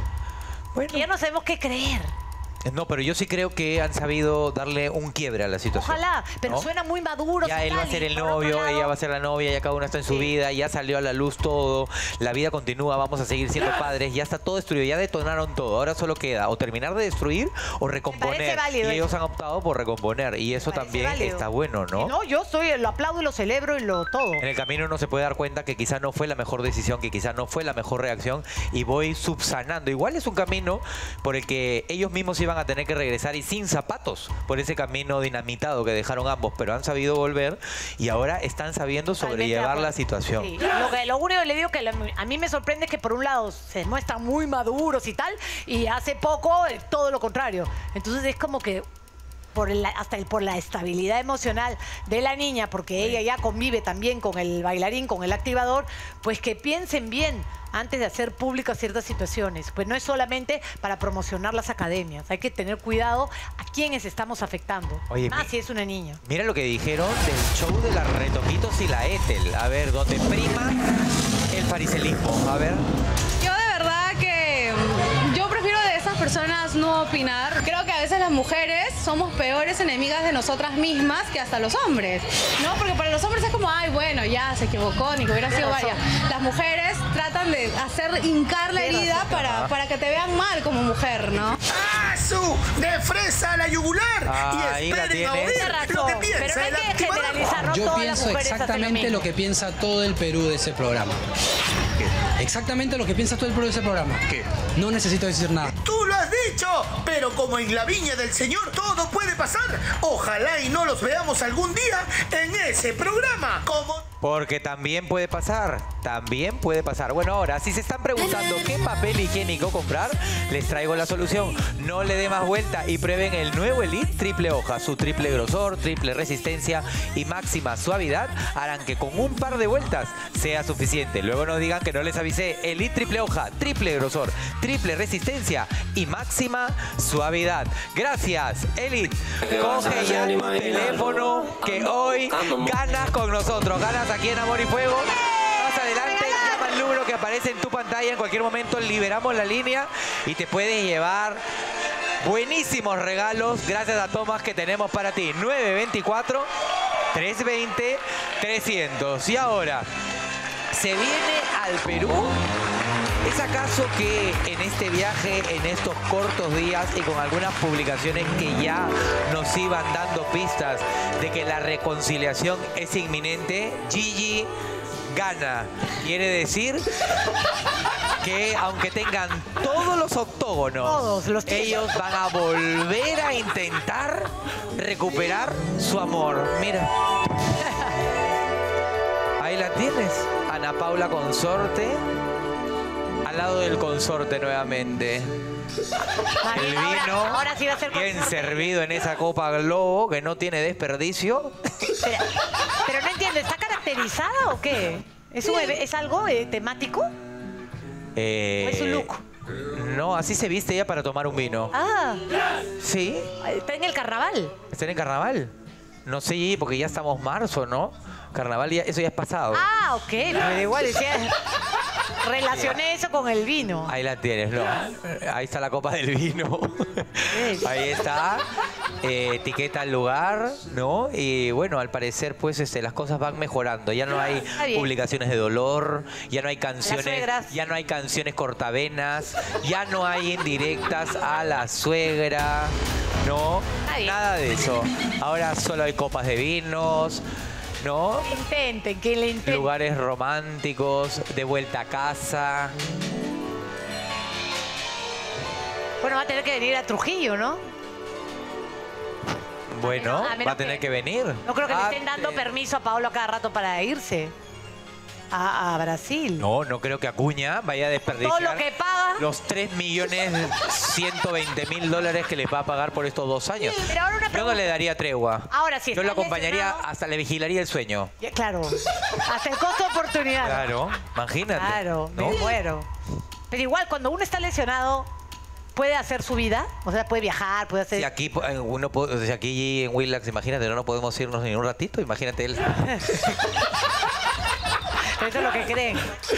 Bueno. que ya no sabemos qué creer. No, pero yo sí creo que han sabido darle un quiebre a la situación. Ojalá, pero ¿no? suena muy maduro. Ya él va a ser el novio, ella va a ser la novia, ya cada uno está en su Sí. vida, ya salió a la luz todo, la vida continúa, vamos a seguir siendo padres, ya está todo destruido, ya detonaron todo, ahora solo queda o terminar de destruir o recomponer. parece válido Y ellos eso. han optado por recomponer y eso Parece también válido. está bueno, ¿no? No, yo soy, lo aplaudo y lo celebro y lo todo. En el camino uno se puede dar cuenta que quizá no fue la mejor decisión, que quizá no fue la mejor reacción y voy subsanando. Igual es un camino por el que ellos mismos iban a tener que regresar y sin zapatos por ese camino dinamitado que dejaron ambos, pero han sabido volver y ahora están sabiendo Totalmente sobrellevar de acuerdo. la situación. Sí. Lo, que, lo único que le digo que lo- a mí me sorprende es que por un lado se muestran muy maduros y tal, y hace poco eh, todo lo contrario. Entonces es como que por el- hasta el- por la estabilidad emocional de la niña, porque ella ya convive también con el bailarín, con el activador, pues que piensen bien antes de hacer públicas ciertas situaciones. Pues no es solamente para promocionar las academias, hay que tener cuidado a quienes estamos afectando, Oye, más mi- si es una niña. Mira lo que dijeron del show de las retoquitos y la Ethel. A ver, donde prima el fariselismo. A ver. Yo de verdad que mm, yo prefiero de esas personas no opinar. Creo que a veces las mujeres somos peores enemigas de nosotras mismas que hasta los hombres, ¿no? Porque para los hombres es como, ay, bueno, ya se equivocó, ni que hubiera sido vaya. Las mujeres tratan de hacer hincar la herida para, para que te vean mal como mujer, ¿no? ¡Asu! ¡De fresa a la yugular! Ah, ahí y la esperen a tienes. oír Tiene lo razón, que pero piensa no hay el que activador. generalizar, no Yo todas las pienso mujeres hacen exactamente mismo. lo que piensa todo el Perú de ese programa. Exactamente lo que piensa todo el Perú de ese programa. ¿Qué? No necesito decir nada. Tú lo has dicho, pero como en la viña del Señor todo puede pasar, ojalá y no los veamos algún día en ese programa. Como Porque también puede pasar También puede pasar. Bueno, ahora, si se están preguntando qué papel higiénico comprar, les traigo la solución. No le dé más vuelta y prueben el nuevo Elite Triple Hoja. Su triple grosor, triple resistencia y máxima suavidad harán que con un par de vueltas sea suficiente. Luego nos digan que no les avisé. Elite Triple Hoja, triple grosor, triple resistencia y máxima suavidad. Gracias, Elite. Coge ya tu teléfono que hoy ganas con nosotros. Ganas aquí en Amor y Fuego. Más adelante llama el número que aparece en tu pantalla. En cualquier momento liberamos la línea y te puedes llevar buenísimos regalos gracias a Tomás que tenemos para ti. nueve veinticuatro, trescientos veinte, trescientos. Y ahora, se viene al Perú. ¿Es acaso que en este viaje, en estos cortos días y con algunas publicaciones que ya nos iban dando pistas de que la reconciliación es inminente, Gigi gana? Quiere decir que aunque tengan todos los octógonos, Todos los ellos van a volver a intentar recuperar su amor. Mira. Ahí la tienes. Ana Paula Consorte. Al lado del consorte nuevamente. El Ahora- vino ahora sí va a ser bien consorte. servido en esa copa Globo que no tiene desperdicio. Pero, pero no entiendo, ¿está caracterizada o qué? ¿Es, un eve- ¿es algo eh, temático? Eh, ¿O es un look? No, así se viste ella para tomar un vino. Ah, Sí, está en el carnaval. está en el carnaval. No sé, porque ya estamos marzo, ¿no? Carnaval, ya, eso ya es pasado. Ah, ok, pero igual decía... Relacioné eso con el vino. Ahí la tienes, ¿no? Ahí está la copa del vino. Ahí está. Eh, etiqueta el lugar, ¿no? Y bueno, al parecer, pues, este, las cosas van mejorando. Ya no hay Está bien. publicaciones de dolor, ya no hay canciones, suegras. ya no hay canciones cortavenas, ya no hay indirectas a la suegra, ¿no? Está bien. Nada de eso. Ahora solo hay copas de vinos, ¿no? Intenten, que le intenten. Lugares románticos, de vuelta a casa. Bueno, va a tener que venir a Trujillo, ¿no? Bueno, A menos va a tener que- que venir. No creo que le Ah, estén dando eh, permiso a Paolo cada rato para irse a, a Brasil. No, no creo que Acuña vaya a desperdiciar Todo lo que paga. los tres millones ciento veinte mil dólares que les va a pagar por estos dos años. Pero ahora una Yo no pregunta. le daría tregua. Ahora sí, Yo lo está acompañaría, lesionado. hasta le vigilaría el sueño. Ya, claro. Hasta el costo de oportunidad. Claro, imagínate. Claro, ¿no? me muero. Pero igual, cuando uno está lesionado, puede hacer su vida. O sea, puede viajar, puede hacer... Si aquí, eh, uno, puede- si aquí en Willax, imagínate, no, no podemos irnos ni un ratito, imagínate él. Eso es lo que creen.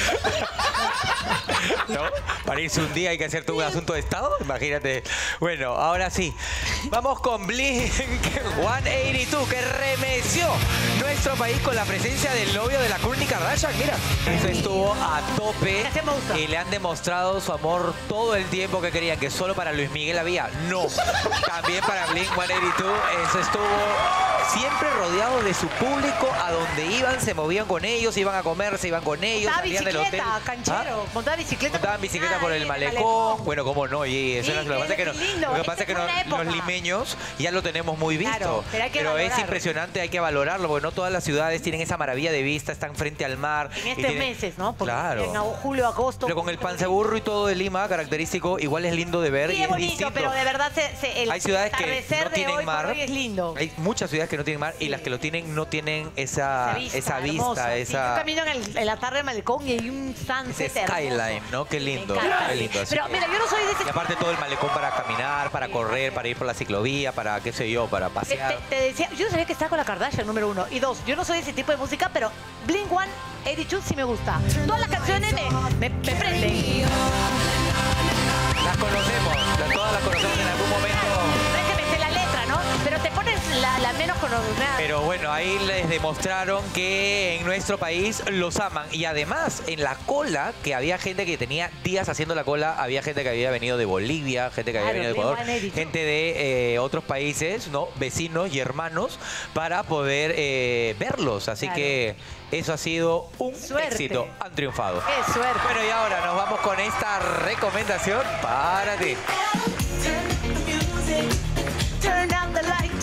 ¿No? Para irse un día hay que hacer todo un asunto de Estado, imagínate. Bueno, ahora sí. Vamos con Blink ciento ochenta y dos, que remeció nuestro país con la presencia del novio de la Kourtney Kardashian. Mira, eso estuvo a tope Ese me gustó. y le han demostrado su amor todo el tiempo que querían, que solo para Luis Miguel había. No, también para Blink ciento ochenta y dos. Eso estuvo siempre rodeado de su público, a donde iban, se movían con ellos, iban a comer, se iban con ellos, Montaba salían del hotel. bicicleta, canchero. ¿Ah? Montaba bicicleta. Montaban bicicleta por el Ahí, en malecón. Bueno, cómo no, y eso Sí, era- lo que pasa es que, no- es lindo. lo que, pasa es que Esa no- fue una época. los limeños ya lo tenemos muy visto. Claro, pero hay que es valorar. impresionante, hay que valorarlo, porque no todas las ciudades tienen esa maravilla de vista, están frente al mar. En y estos tienen- meses, ¿no? Porque Claro. en agu- julio, agosto. Pero con el panceburro y todo de Lima, característico, igual es lindo de ver Sí, y es es bonito, distinto. pero de verdad se, se- el Hay ciudades que atardecer no de tienen hoy mar. por hoy es lindo. Hay muchas ciudades que no tienen mar y las que lo tienen no tienen esa, esa vista, hermosa. Sí, esa, yo camino en, el- en la tarde del malecón y hay un sunset ese skyline, hermoso. ¿no? Qué lindo, Me encanta, qué sí. lindo. así Pero que- mira, yo no soy de ese Y aparte todo el malecón para caminar, para correr, para ir por la ciclovía, para qué sé yo, para Te, pasear. te- te decía, yo no sabía que estaba con la Kardashian, número uno. Y dos, yo no soy de ese tipo de música, pero Blink ciento ochenta y dos sí me gusta. Todas las canciones me, me, me prenden. Las conocemos, las- todas las conocemos en algún momento. No es que me sé la letra, ¿no? Pero te pones la, la menos conocida. Pero bueno, ahí les demostraron que en nuestro país los aman. Y además, en la cola, que había gente que tenía días haciendo la cola, había gente que había venido de Bolivia, gente que había Claro, venido de Blink Ecuador, ciento ochenta y dos. gente de eh, otros países, ¿no? Vecinos y hermanos, para poder eh, verlos. Así Claro. que eso ha sido un Suerte. éxito. Han triunfado. Qué suerte. Bueno, y ahora nos vamos con esta recomendación para ti. Turn down the light.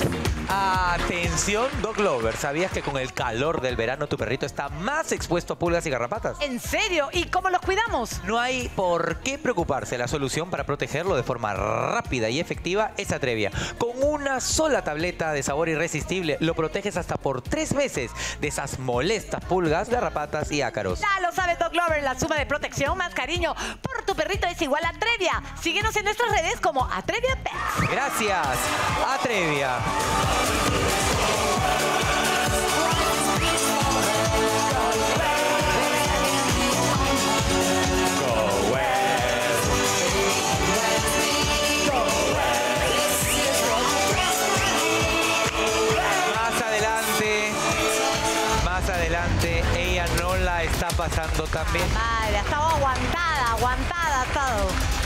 Atención, dog lover. ¿Sabías que con el calor del verano tu perrito está más expuesto a pulgas y garrapatas? ¿En serio? ¿Y cómo los cuidamos? No hay por qué preocuparse. La solución para protegerlo de forma rápida y efectiva es Atrevia. Con una sola tableta de sabor irresistible lo proteges hasta por tres veces de esas molestas pulgas, garrapatas y ácaros. Ya lo sabes, dog lover. La suma de protección más cariño por tu perrito es igual a Atrevia. Síguenos en nuestras redes como Atrevia Pets. Gracias, Atrevia. Más adelante, más adelante, ella no la está pasando tan bien. Madre, ha estado aguantada, aguantada ha estado.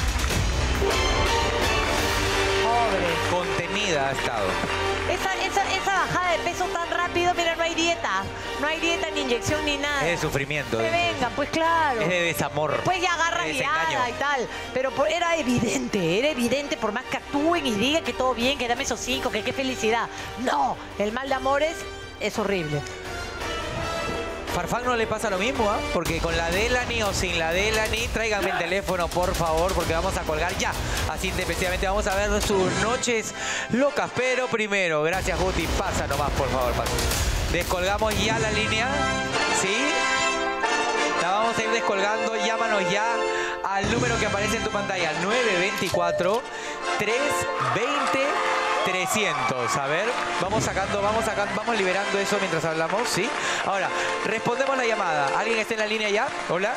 Pobre. Contenida ha estado. Esa, esa, esa bajada de peso tan rápido, mira, no hay dieta. No hay dieta, ni inyección, ni nada. Es de sufrimiento. Que venga, pues claro. Es de desamor. Pues ya agarra de guiada desengaño. y tal. Pero por- era evidente, era evidente, por más que actúen y digan que todo bien, que dame esos cinco, que qué felicidad. No, el mal de amores es horrible. Farfán no le pasa lo mismo, ¿ah? Porque con la Delany o sin la Delany, tráiganme el teléfono, por favor, porque vamos a colgar ya. Así intempestivamente vamos a ver sus noches locas. Pero primero, gracias, Guti, pasa nomás, por favor, pasa. Descolgamos ya la línea, ¿sí? La vamos a ir descolgando, llámanos ya al número que aparece en tu pantalla, nueve dos cuatro, tres dos cero, trescientos. A ver, vamos sacando, vamos sacando, vamos liberando eso mientras hablamos, ¿sí? Ahora, respondemos la llamada. ¿Alguien está en la línea ya? ¿Hola?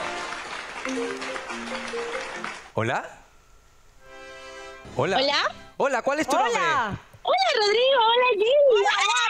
¿Hola? ¿Hola? ¿Hola? Hola, ¿cuál es tu nombre? Hola. Hola, Rodrigo. Hola, Jenny.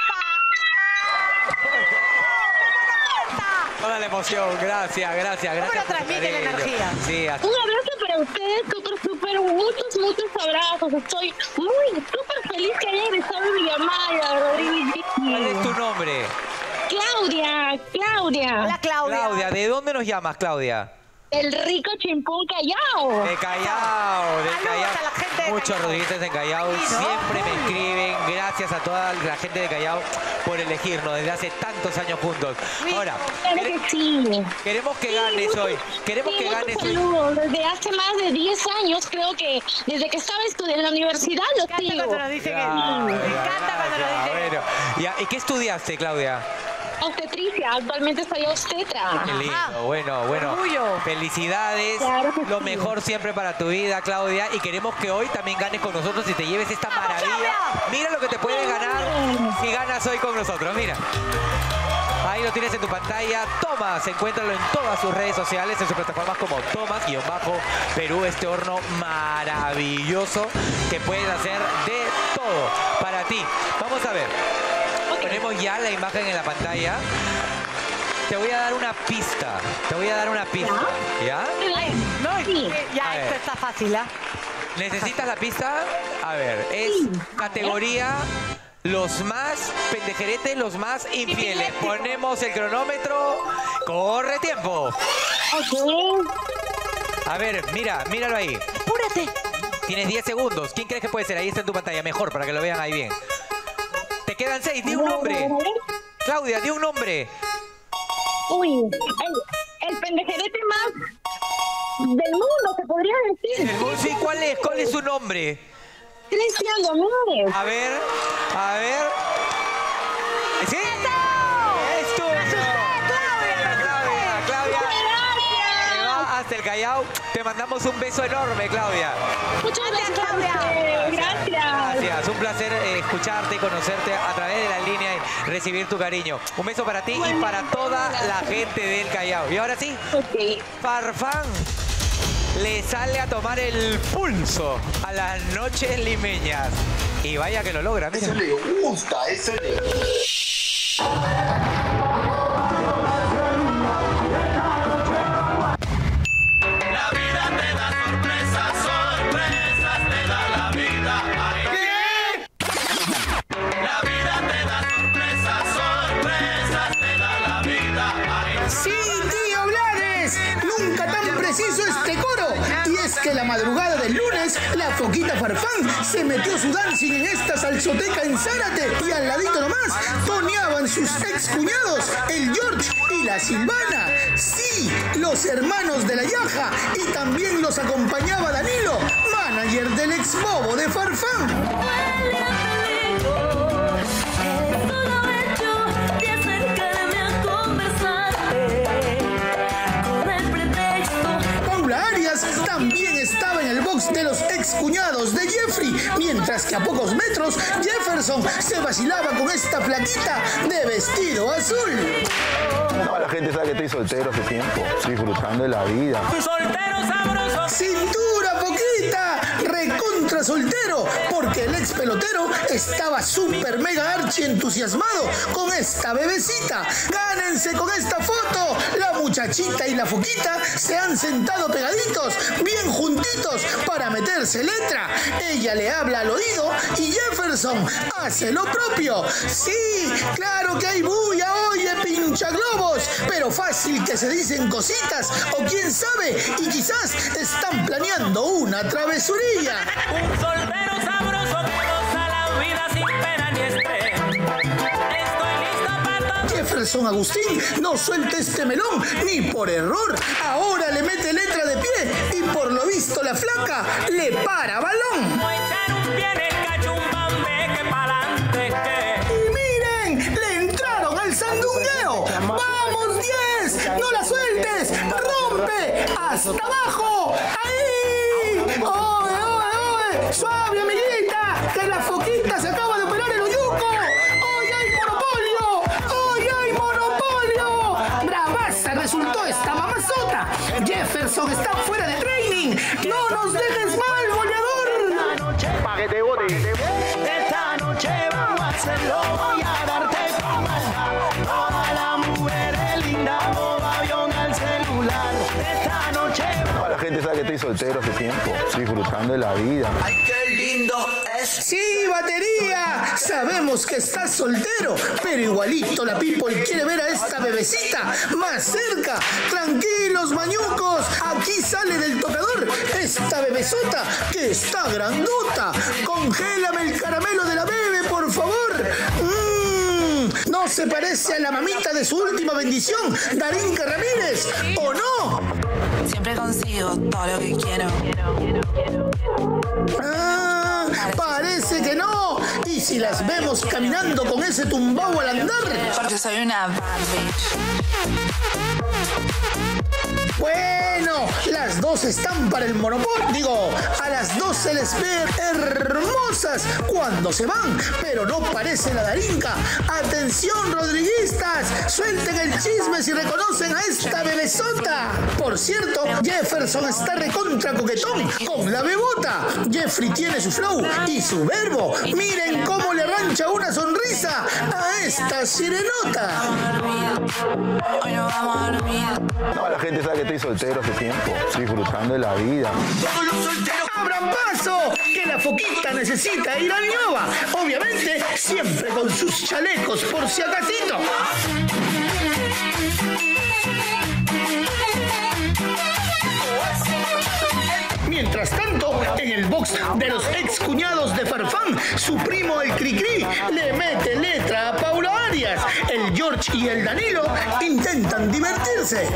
Toda la emoción, gracias, gracias, gracias. lo por tu transmite la cariño. energía? Sí, así. Un abrazo para ustedes, súper, súper, muchos, muchos abrazos. Estoy muy, súper feliz que hayan regresado mi llamada, Rodrigo y Jenny. ¿Cuál es tu nombre? Claudia, Claudia. Hola, Claudia. Claudia, ¿de dónde nos llamas, Claudia? El rico Chimpún Callao. De Callao, de Saludos Callao. a la gente de Muchos Callao. rodriguitos en Callao Sí, ¿no? siempre me escriben. Gracias a toda la gente de Callao por elegirnos desde hace tantos años juntos. Sí. Ahora, Claro quere- que sí. queremos que Sí, ganes muchos- hoy. Queremos sí, que muchos ganes hoy. saludos. Desde hace más de diez años, creo que desde que estaba estudiando en la universidad, Me lo encanta sigo. cuando nos dicen Ya, eso. Me encanta cuando nos gracias. dicen eso. Bueno, ya, ¿y qué estudiaste, Claudia? Obstetricia, actualmente soy obstetra. Qué lindo, Ajá. bueno, bueno. Orgullo. Felicidades. Claro que Lo sí. mejor siempre para tu vida, Claudia. Y queremos que hoy también ganes con nosotros y te lleves esta ¡Vamos, maravilla. Claudia! Mira lo que te puedes ganar si ganas hoy con nosotros. Mira. Ahí lo tienes en tu pantalla. Tomás, encuéntralo en todas sus redes sociales, en sus plataformas como Tomás-Perú. Este horno maravilloso que puedes hacer de todo para ti. Vamos a ver. Ponemos ya la imagen en la pantalla. Te voy a dar una pista. Te voy a dar una pista. ¿Ya? No, Sí. ya, A esto ver. está fácil, ¿ah? ¿Necesitas la pista? A ver, es categoría los más pendejeretes, los más infieles. Ponemos el cronómetro. Corre tiempo. Ok. A ver, mira, míralo ahí. Apúrate. Tienes diez segundos. ¿Quién crees que puede ser? Ahí está en tu pantalla. Mejor, para que lo vean ahí bien. Te quedan seis. Di un nombre. Claudia, di un nombre. Uy, el, el pendejerete más del mundo, se podría decir. El sí, ¿cuál es? ¿Cuál es su nombre? Cristian Domínguez. A ver, a ver. ¿Sí? ¡Es tú! Claudia, Claudia. Que va hasta el Callao. Te mandamos un beso enorme, Claudia. Muchas gracias, Claudia. Claudia. Gracias. Gracias, un placer eh, escucharte y conocerte a través de la línea y recibir tu cariño. Un beso para ti y para toda la gente del Callao. Y ahora sí, Ok. Farfán le sale a tomar el pulso a las noches limeñas. Y vaya que lo logra, mira. Eso le gusta, eso le La vida te da sorpresas, sorpresas te da la vida. ¿Qué? La vida te da sorpresas, sorpresas te da la vida. Sí, tío Blades, nunca tan preciso este coro. Y es que la madrugada del lunes lunes, la Foquita Farfán se metió su dancing en esta salsoteca en Zárate y al ladito nomás toneaban sus excuñados, el George y la Silvana. Sí, los hermanos de la Yaja, y también los acompañaba Danilo, manager del ex bobo de Farfán. También estaba en el box de los excuñados de Jeffrey, mientras que a pocos metros Jefferson se vacilaba con esta flaquita de vestido azul. No, la gente sabe que estoy soltero hace tiempo, disfrutando de la vida. Soltero sabroso. Cintura poquita, recontra soltero, porque el ex pelotero estaba súper mega archi entusiasmado con esta bebecita. Gánense con esta foto. La muchachita y la Foquita se han sentado pegaditos, bien juntitos, para meterse letra. Ella le habla al oído y Jefferson hace lo propio. Sí, claro que hay bulla, oye, pincha globos, pero fácil que se dicen cositas, o quién sabe, y quizás están planeando una travesurilla. Un soltero sabroso que goza la vida sin pena ni estrés. Estoy listo para todo. Jefferson Agustín no suelta este melón ni por error. Ahora le mete letra de pie y por lo visto la flaca le para balón. Y miren, le entraron al sandungueo. ¡Vamos, diez! ¡No la sueltes! ¡Rompe! ¡Hasta abajo! ¡Ahí! ¡Oye, oye, oye! ¡Suave, amiguita! ¡Que la Foquita se acaba de operar el oyuco! ¡Hoy hay monopolio! ¡Hoy hay monopolio! ¡Bravaza resultó esta mamazota! ¡Jefferson está fuera de training! ¡No nos dejes mal, goleador! Pa' que te bote. Esta noche vamos a hacerlo, voy a darte con maldad. Toda la mujer es linda, modo avión al celular. Esta noche No, la gente sabe que estoy soltero hace tiempo, disfrutando de la vida. ¡ay, qué lindo es! ¡Sí, batería! Sabemos que estás soltero, pero igualito la people quiere ver a esta bebecita más cerca. Tranquilos, mañucos, aquí sale del tocador esta bebesota que está grandota. Congélame el caramelo de la bebé, por favor. Mmm, ¿no se parece a la mamita de su última bendición, Darinka Ramírez, o no? Siempre consigo todo lo que quiero. Ah, parece que no. Y si las vemos caminando con ese tumbao al andar. Porque soy una bad bitch. Bueno, las dos están para el monopolio. Digo, a las dos se les ve hermosas cuando se van, pero no parece la Darinka. Atención, rodriguistas, suelten el chisme si reconocen a esta bebesota. Por cierto, Jefferson está recontra coquetón con la bebota. Jeffrey tiene su flow y su verbo. Miren cómo le arrancha una sonrisa a esta sirenota. Hoy no vamos a dormir. No, la gente sabe que estoy soltero hace tiempo, disfrutando de la vida. ¡Abran paso! Que la Foquita necesita ir a Ñova. Obviamente, siempre con sus chalecos por si acasito. Mientras tanto, en el box de los excuñados de Farfán, su primo el Cricri le mete letra a Paula Arias. El George y el Danilo intentan divertirse.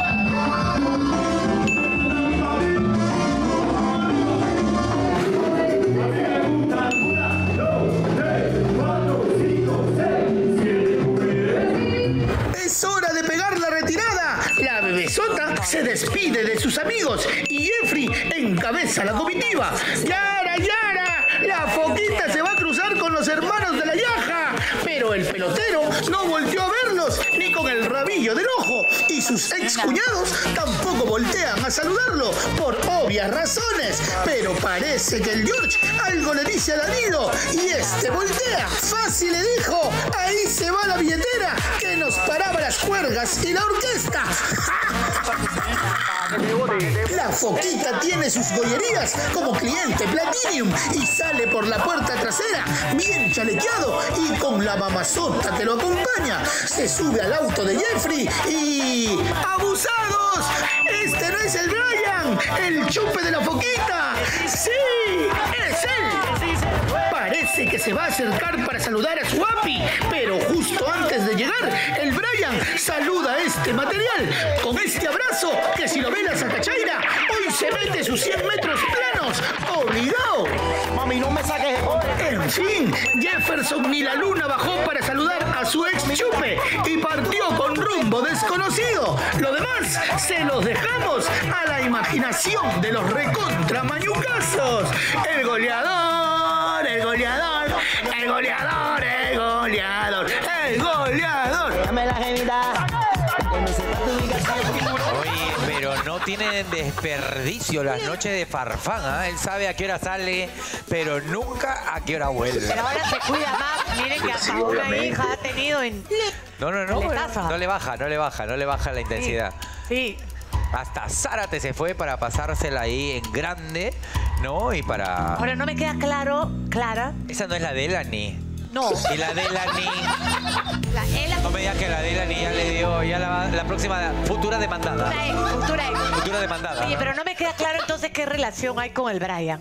Es hora de pegar la retirada. La bebesota se despide de sus amigos y Jeffrey encabeza la comitiva. ¡Yara, Yara! La Foquita se va a cruzar con los hermanos de la Yaja. Pero el pelotero no volteó a verlos ni con el rabillo del ojo. Y sus excuñados tampoco voltean a saludarlo por obvias razones. Pero parece que el George algo le dice a Danilo y este voltea. Fácil le dijo, ahí se va la billetera que nos paraba las cuerdas y la orquesta. La Foquita tiene sus joyerías como cliente Platinum y sale por la puerta trasera bien chalequeado y con la mamazota que lo acompaña. Se sube al auto de Jeffrey y... ¡abusados! ¡Este no es el Brian! ¡El chupe de la Foquita! ¡Sí! ¡Es él! Parece que se va a acercar para saludar a su api, pero justo antes de llegar, el Brian saluda a este material con este abrazo que si lo ve la Sacachaira, hoy se mete sus cien metros planos, obligado. Mami, no me saques. En fin, Jefferson ni la luna bajó para saludar a su ex chupe y partió con rumbo desconocido. Lo demás se los dejamos a la imaginación de los recontra mañucazos. El goleador, el goleador, el goleador, el goleador, el goleador. Dame la gemita. Oye, pero no tienen desperdicio las noches de Farfán, ¿ah? Él sabe a qué hora sale, pero nunca a qué hora vuelve. Pero ahora se cuida más. Miren que hasta una hija ha tenido en... No, no, no, Le bueno, pasa. no le baja, no le baja, no le baja la intensidad. Sí. Hasta Zárate se fue para pasársela ahí en grande, ¿no? Y para... Ahora no me queda claro, Clara. Esa no es la de Elani. No. Y la de Elani... La, Ela- No me digas que la de Elani ya le dio, ya la, la próxima futura demandada. Futura ex, futura ex. Futura demandada. Oye, pero no me queda claro entonces qué relación hay con el Brian.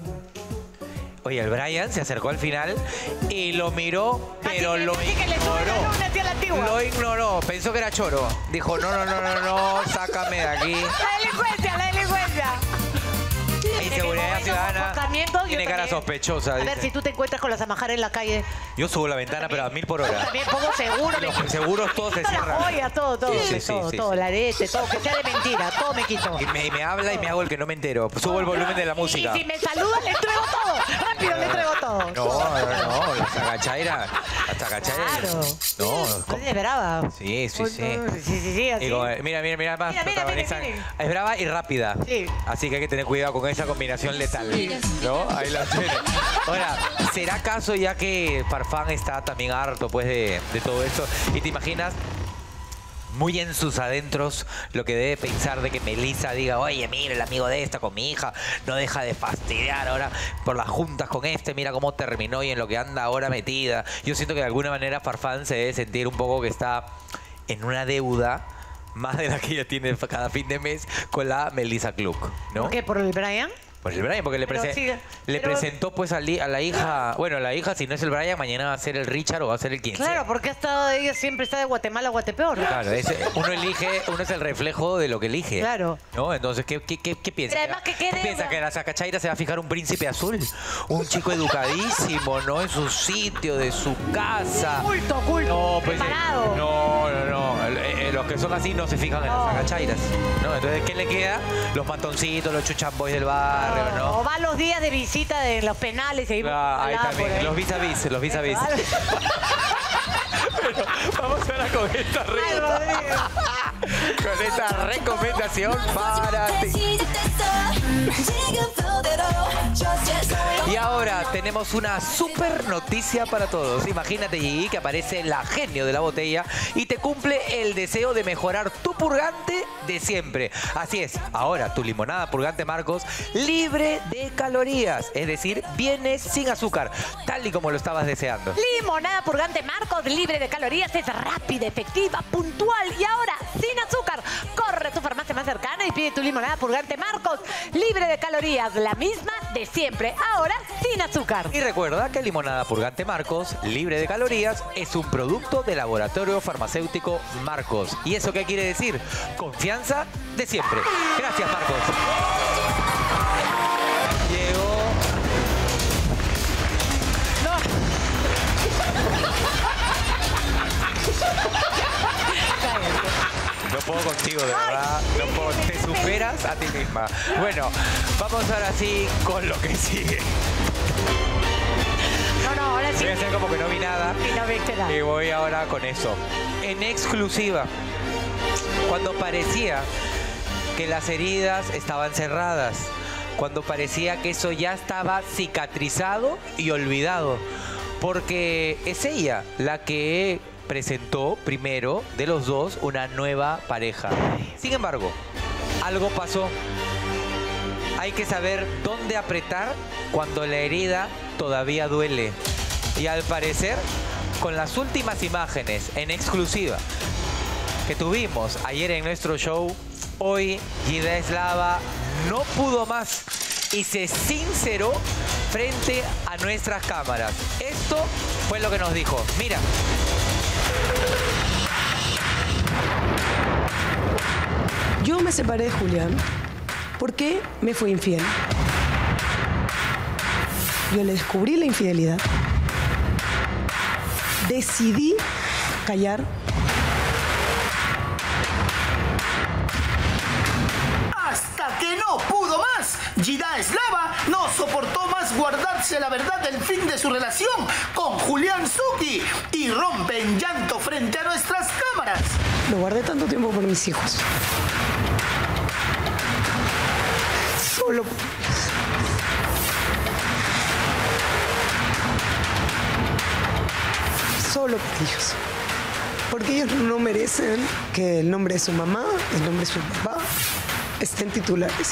Oye, el Brian se acercó al final y lo miró, pero Así que- lo así que le sube la ignoró. luna hacia la antigua. Lo ignoró, pensó que era choro. Dijo, no, no, no, no, no, sácame de aquí. La delincuencia, la delincuencia. Hay seguridad ciudadana. comportamiento, yo Tiene cara también. sospechosa. A ver, dice. si tú te encuentras con las amajaras en la calle, Yo subo la ventana, pero a mil por hora. también pongo seguro. Los me- seguros todos se Todas las cierran. joyas, todo, todo, Sí, sí, sí, todo, sí, todo, sí. la arete, todo, que sea de mentira, todo me quito. Y me, y me habla y me hago el que no me entero. Subo el volumen de la música. Y si me saludan, le entrego todo. Rápido, le entrego todo. No, no, no, la Sagachaira. La Sagachaira. Claro. No, Es brava. sí, sí, sí. Sí, sí, sí, así. Digo, eh, mira, mira, mira, más Mira, mira, protagonizan. mira, mira. Es brava y rápida. Sí. Así que hay que tener cuidado con esa combinación letal. ¿No? Ahí la tiene. Ahora, ¿será acaso ya que Farfán está también harto pues de, de todo esto? Y te imaginas muy en sus adentros lo que debe pensar de que Melissa diga, oye, mira, el amigo de esta con mi hija no deja de fastidiar ahora por las juntas con este, mira cómo terminó y en lo que anda ahora metida. Yo siento que de alguna manera Farfán se debe sentir un poco que está en una deuda más de la que ella tiene cada fin de mes con la Melissa Club, ¿no? ¿Por qué? ¿Por el Brian? Por el Brian, porque le, Pero prese- sigue, le pero- presentó pues a, li- a la hija, bueno, la hija si no es el Brian, mañana va a ser el Richard o va a ser el quien sea. Claro, porque ha estado, ella siempre está de Guatemala a Guatepeor. Claro, ese- uno elige, uno es el reflejo de lo que elige. Claro. ¿No? Entonces, ¿qué, qué, qué, qué piensa? Pero además que qué deuda. piensa? ¿Que la Sacachaira se va a fijar un príncipe azul? Un chico educadísimo, ¿no? En su sitio, de su casa. Culto, culto, No, pues, eh, preparado. no, no, no. Eh, eh, los que son así no se fijan en No. las Sagachairas. ¿No? Entonces, ¿qué le queda? Los matoncitos, los chuchamboys del barrio, ¿no? O va los días de visita de los penales y ahí Ah, ahí ojalá por también, ahí. los vis a vis, los vis a vis. Vale. Bueno, vamos ahora con esta Ay, recomendación. Rodrigo. Con esta recomendación para ti. Y ahora tenemos una super noticia para todos. Imagínate, Gigi, que aparece la genio de la botella y te cumple el deseo de mejorar tu purgante de siempre. Así es, ahora tu limonada purgante Marcos, libre de calorías. Es decir, viene sin azúcar, tal y como lo estabas deseando. Limonada purgante Marcos, libre de calorías, es rápida, efectiva, puntual y ahora sin azúcar. Corre a tu farmacia más cercana y pide tu limonada purgante Marcos, libre de calorías, la misma de siempre, ahora sin azúcar. Y recuerda que Limonada Purgante Marcos, libre de calorías, es un producto de laboratorio farmacéutico Marcos. ¿Y eso qué quiere decir? Confianza de siempre. Gracias, Marcos. Llegó... No puedo contigo, de verdad. No puedo. Te superas a ti misma. Bueno, vamos ahora sí con lo que sigue. No, no, ahora sí. Voy a hacer como que no vi nada. Y no viste nada. Y voy ahora con eso. En exclusiva, cuando parecía que las heridas estaban cerradas, cuando parecía que eso ya estaba cicatrizado y olvidado, porque es ella la que presentó primero de los dos una nueva pareja. Sin embargo, algo pasó. Hay que saber dónde apretar cuando la herida todavía duele. Y al parecer, con las últimas imágenes en exclusiva que tuvimos ayer en nuestro show, hoy Gida Eslava no pudo más y se sinceró frente a nuestras cámaras. Esto fue lo que nos dijo. Mira. Yo me separé de Julián porque me fue infiel. Yo le descubrí la infidelidad. Decidí callar. Hasta que no pudo más, Gida Eslava no soportó más guardarse la verdad del fin de su relación con Julián Zucchi y rompe en llanto frente a nuestras cámaras. Lo guardé tanto tiempo por mis hijos. Solo por ellos. Solo por ellos. Porque ellos no merecen que el nombre de su mamá, el nombre de su papá, estén titulares.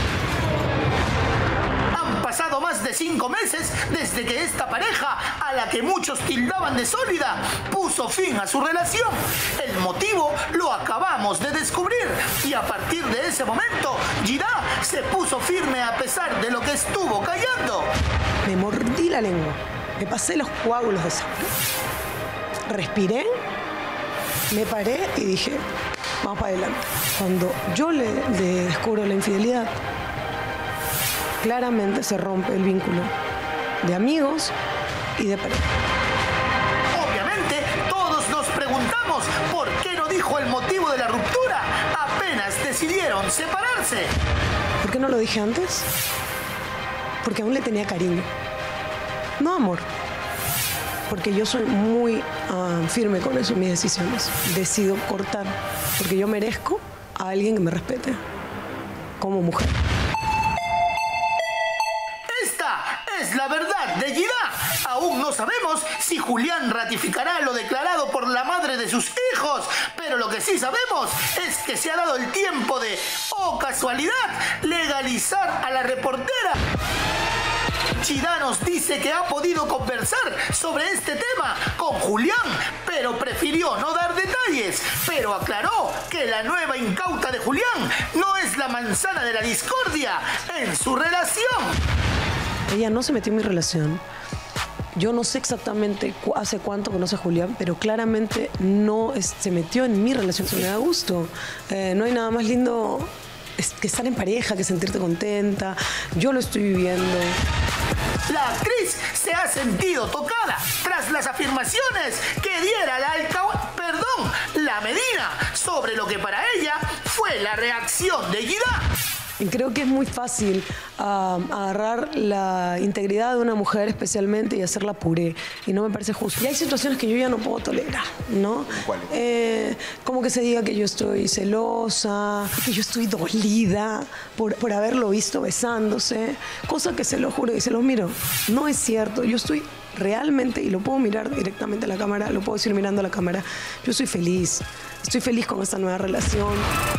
Han pasado más de cinco meses desde que esta pareja, a la que muchos tildaban de sólida, puso fin a su relación. El motivo lo acabamos de descubrir y a partir de ese momento, Gida se puso firme a pesar de lo que estuvo callando. Me mordí la lengua, me pasé los coágulos de sangre, respiré, me paré y dije, vamos para adelante. Cuando yo le, le descubro la infidelidad, claramente se rompe el vínculo de amigos y de pareja. Obviamente, todos nos preguntamos por qué no dijo el motivo de la ruptura apenas decidieron separarse. ¿Por qué no lo dije antes? Porque aún le tenía cariño. No amor. Porque yo soy muy uh, firme con eso, mis decisiones. Decido cortar, porque yo merezco a alguien que me respete como mujer. Esta es la verdad de Gida. Aún no sabemos si Julián ratificará lo declarado por la madre de sus hijos, pero lo que sí sabemos es que se ha dado el tiempo de, oh casualidad, legalizar a la reportera. Gida nos dice que ha podido conversar sobre este tema con Julián, pero prefirió no dar detalles, pero aclaró que la nueva incauta de Julián no es la manzana de la discordia en su relación. Ella no se metió en mi relación. Yo no sé exactamente cu hace cuánto conoce a Julián, pero claramente no es, se metió en mi relación. Eso me da gusto. Eh, no hay nada más lindo que estar en pareja, que sentirte contenta. Yo lo estoy viviendo. La actriz se ha sentido tocada tras las afirmaciones que diera la alcaldesa, perdón, la Medina, sobre lo que para ella fue la reacción de Gida. Y creo que es muy fácil uh, agarrar la integridad de una mujer especialmente y hacerla puré. Y no me parece justo. Y hay situaciones que yo ya no puedo tolerar, ¿no? ¿Cuáles? Eh, como que se diga que yo estoy celosa, que yo estoy dolida por, por haberlo visto besándose. Cosa que se lo juro y se lo miro. No es cierto. Yo estoy realmente, y lo puedo mirar directamente a la cámara, lo puedo decir mirando a la cámara, yo soy feliz. Estoy feliz con esta nueva relación.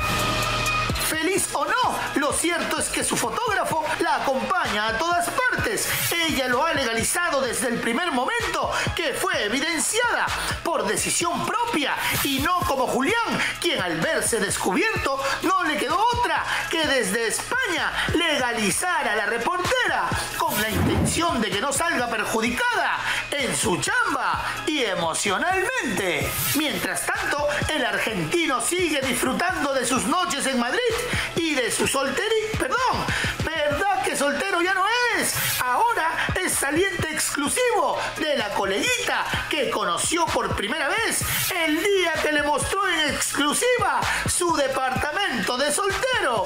Feliz o no, lo cierto es que su fotógrafo la acompaña a todas partes. Ella lo ha legalizado desde el primer momento que fue evidenciada por decisión propia y no como Julián, quien al verse descubierto no le quedó otra que desde España legalizar a la reportera con la intención de que no salga perjudicada en su chamba y emocionalmente. Mientras tanto, el argentino sigue disfrutando de sus noches en Madrid y de su soltería. Perdón, ¿verdad que soltero ya no es? Ahora es saliente exclusivo de la coleguita que conoció por primera vez el día que le mostró en exclusiva su departamento de soltero.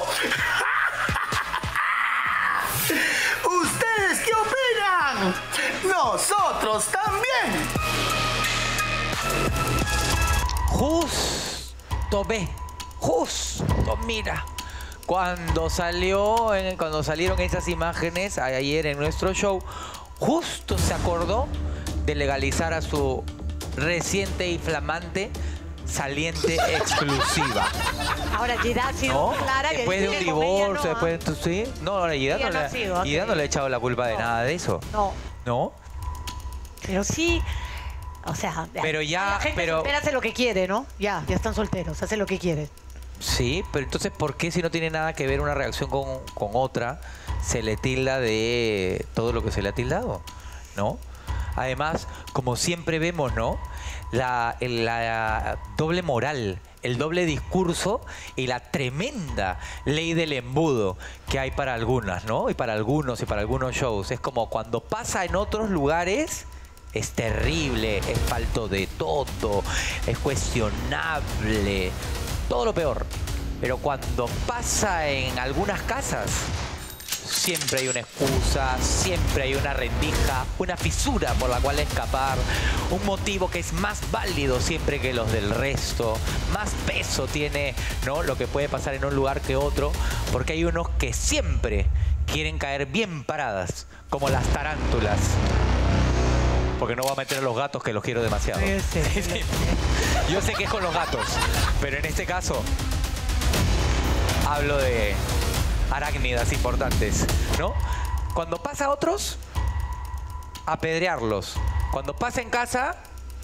¿Ustedes qué opinan? Nosotros también. Justo ve, justo mira. Cuando salió, cuando salieron esas imágenes ayer en nuestro show, justo se acordó de legalizar a su reciente y flamante saliente exclusiva. Ahora, Gida ha sido ¿No? clara. y Después de dice un que con ella divorcio, no, después de... ¿Sí? No, ahora Gida Ella no, no le, ha sido, Gida ok. no le ha echado la culpa de nada de eso. No. ¿No? Pero sí, o sea, Pero ya, la gente pero- soltera hace lo que quiere, ¿no? Ya, ya están solteros, hace lo que quiere. Sí, pero entonces, ¿por qué si no tiene nada que ver una reacción con, con otra, se le tilda de todo lo que se le ha tildado? ¿No? Además, como siempre vemos, ¿no? La, la doble moral, el doble discurso y la tremenda ley del embudo que hay para algunas, ¿no? Y para algunos y para algunos shows. Es como cuando pasa en otros lugares, es terrible, es falto de todo, es cuestionable, todo lo peor. Pero cuando pasa en algunas casas, siempre hay una excusa, siempre hay una rendija, una fisura por la cual escapar, un motivo que es más válido siempre que los del resto, más peso tiene, ¿no?, lo que puede pasar en un lugar que otro, porque hay unos que siempre quieren caer bien paradas, como las tarántulas. Porque no voy a meter a los gatos, que los quiero demasiado. Sí, sí, Sí, sí. Yo sé que es con los gatos, pero en este caso hablo de arácnidas importantes, ¿no? Cuando pasa a otros, apedrearlos. Cuando pasa en casa,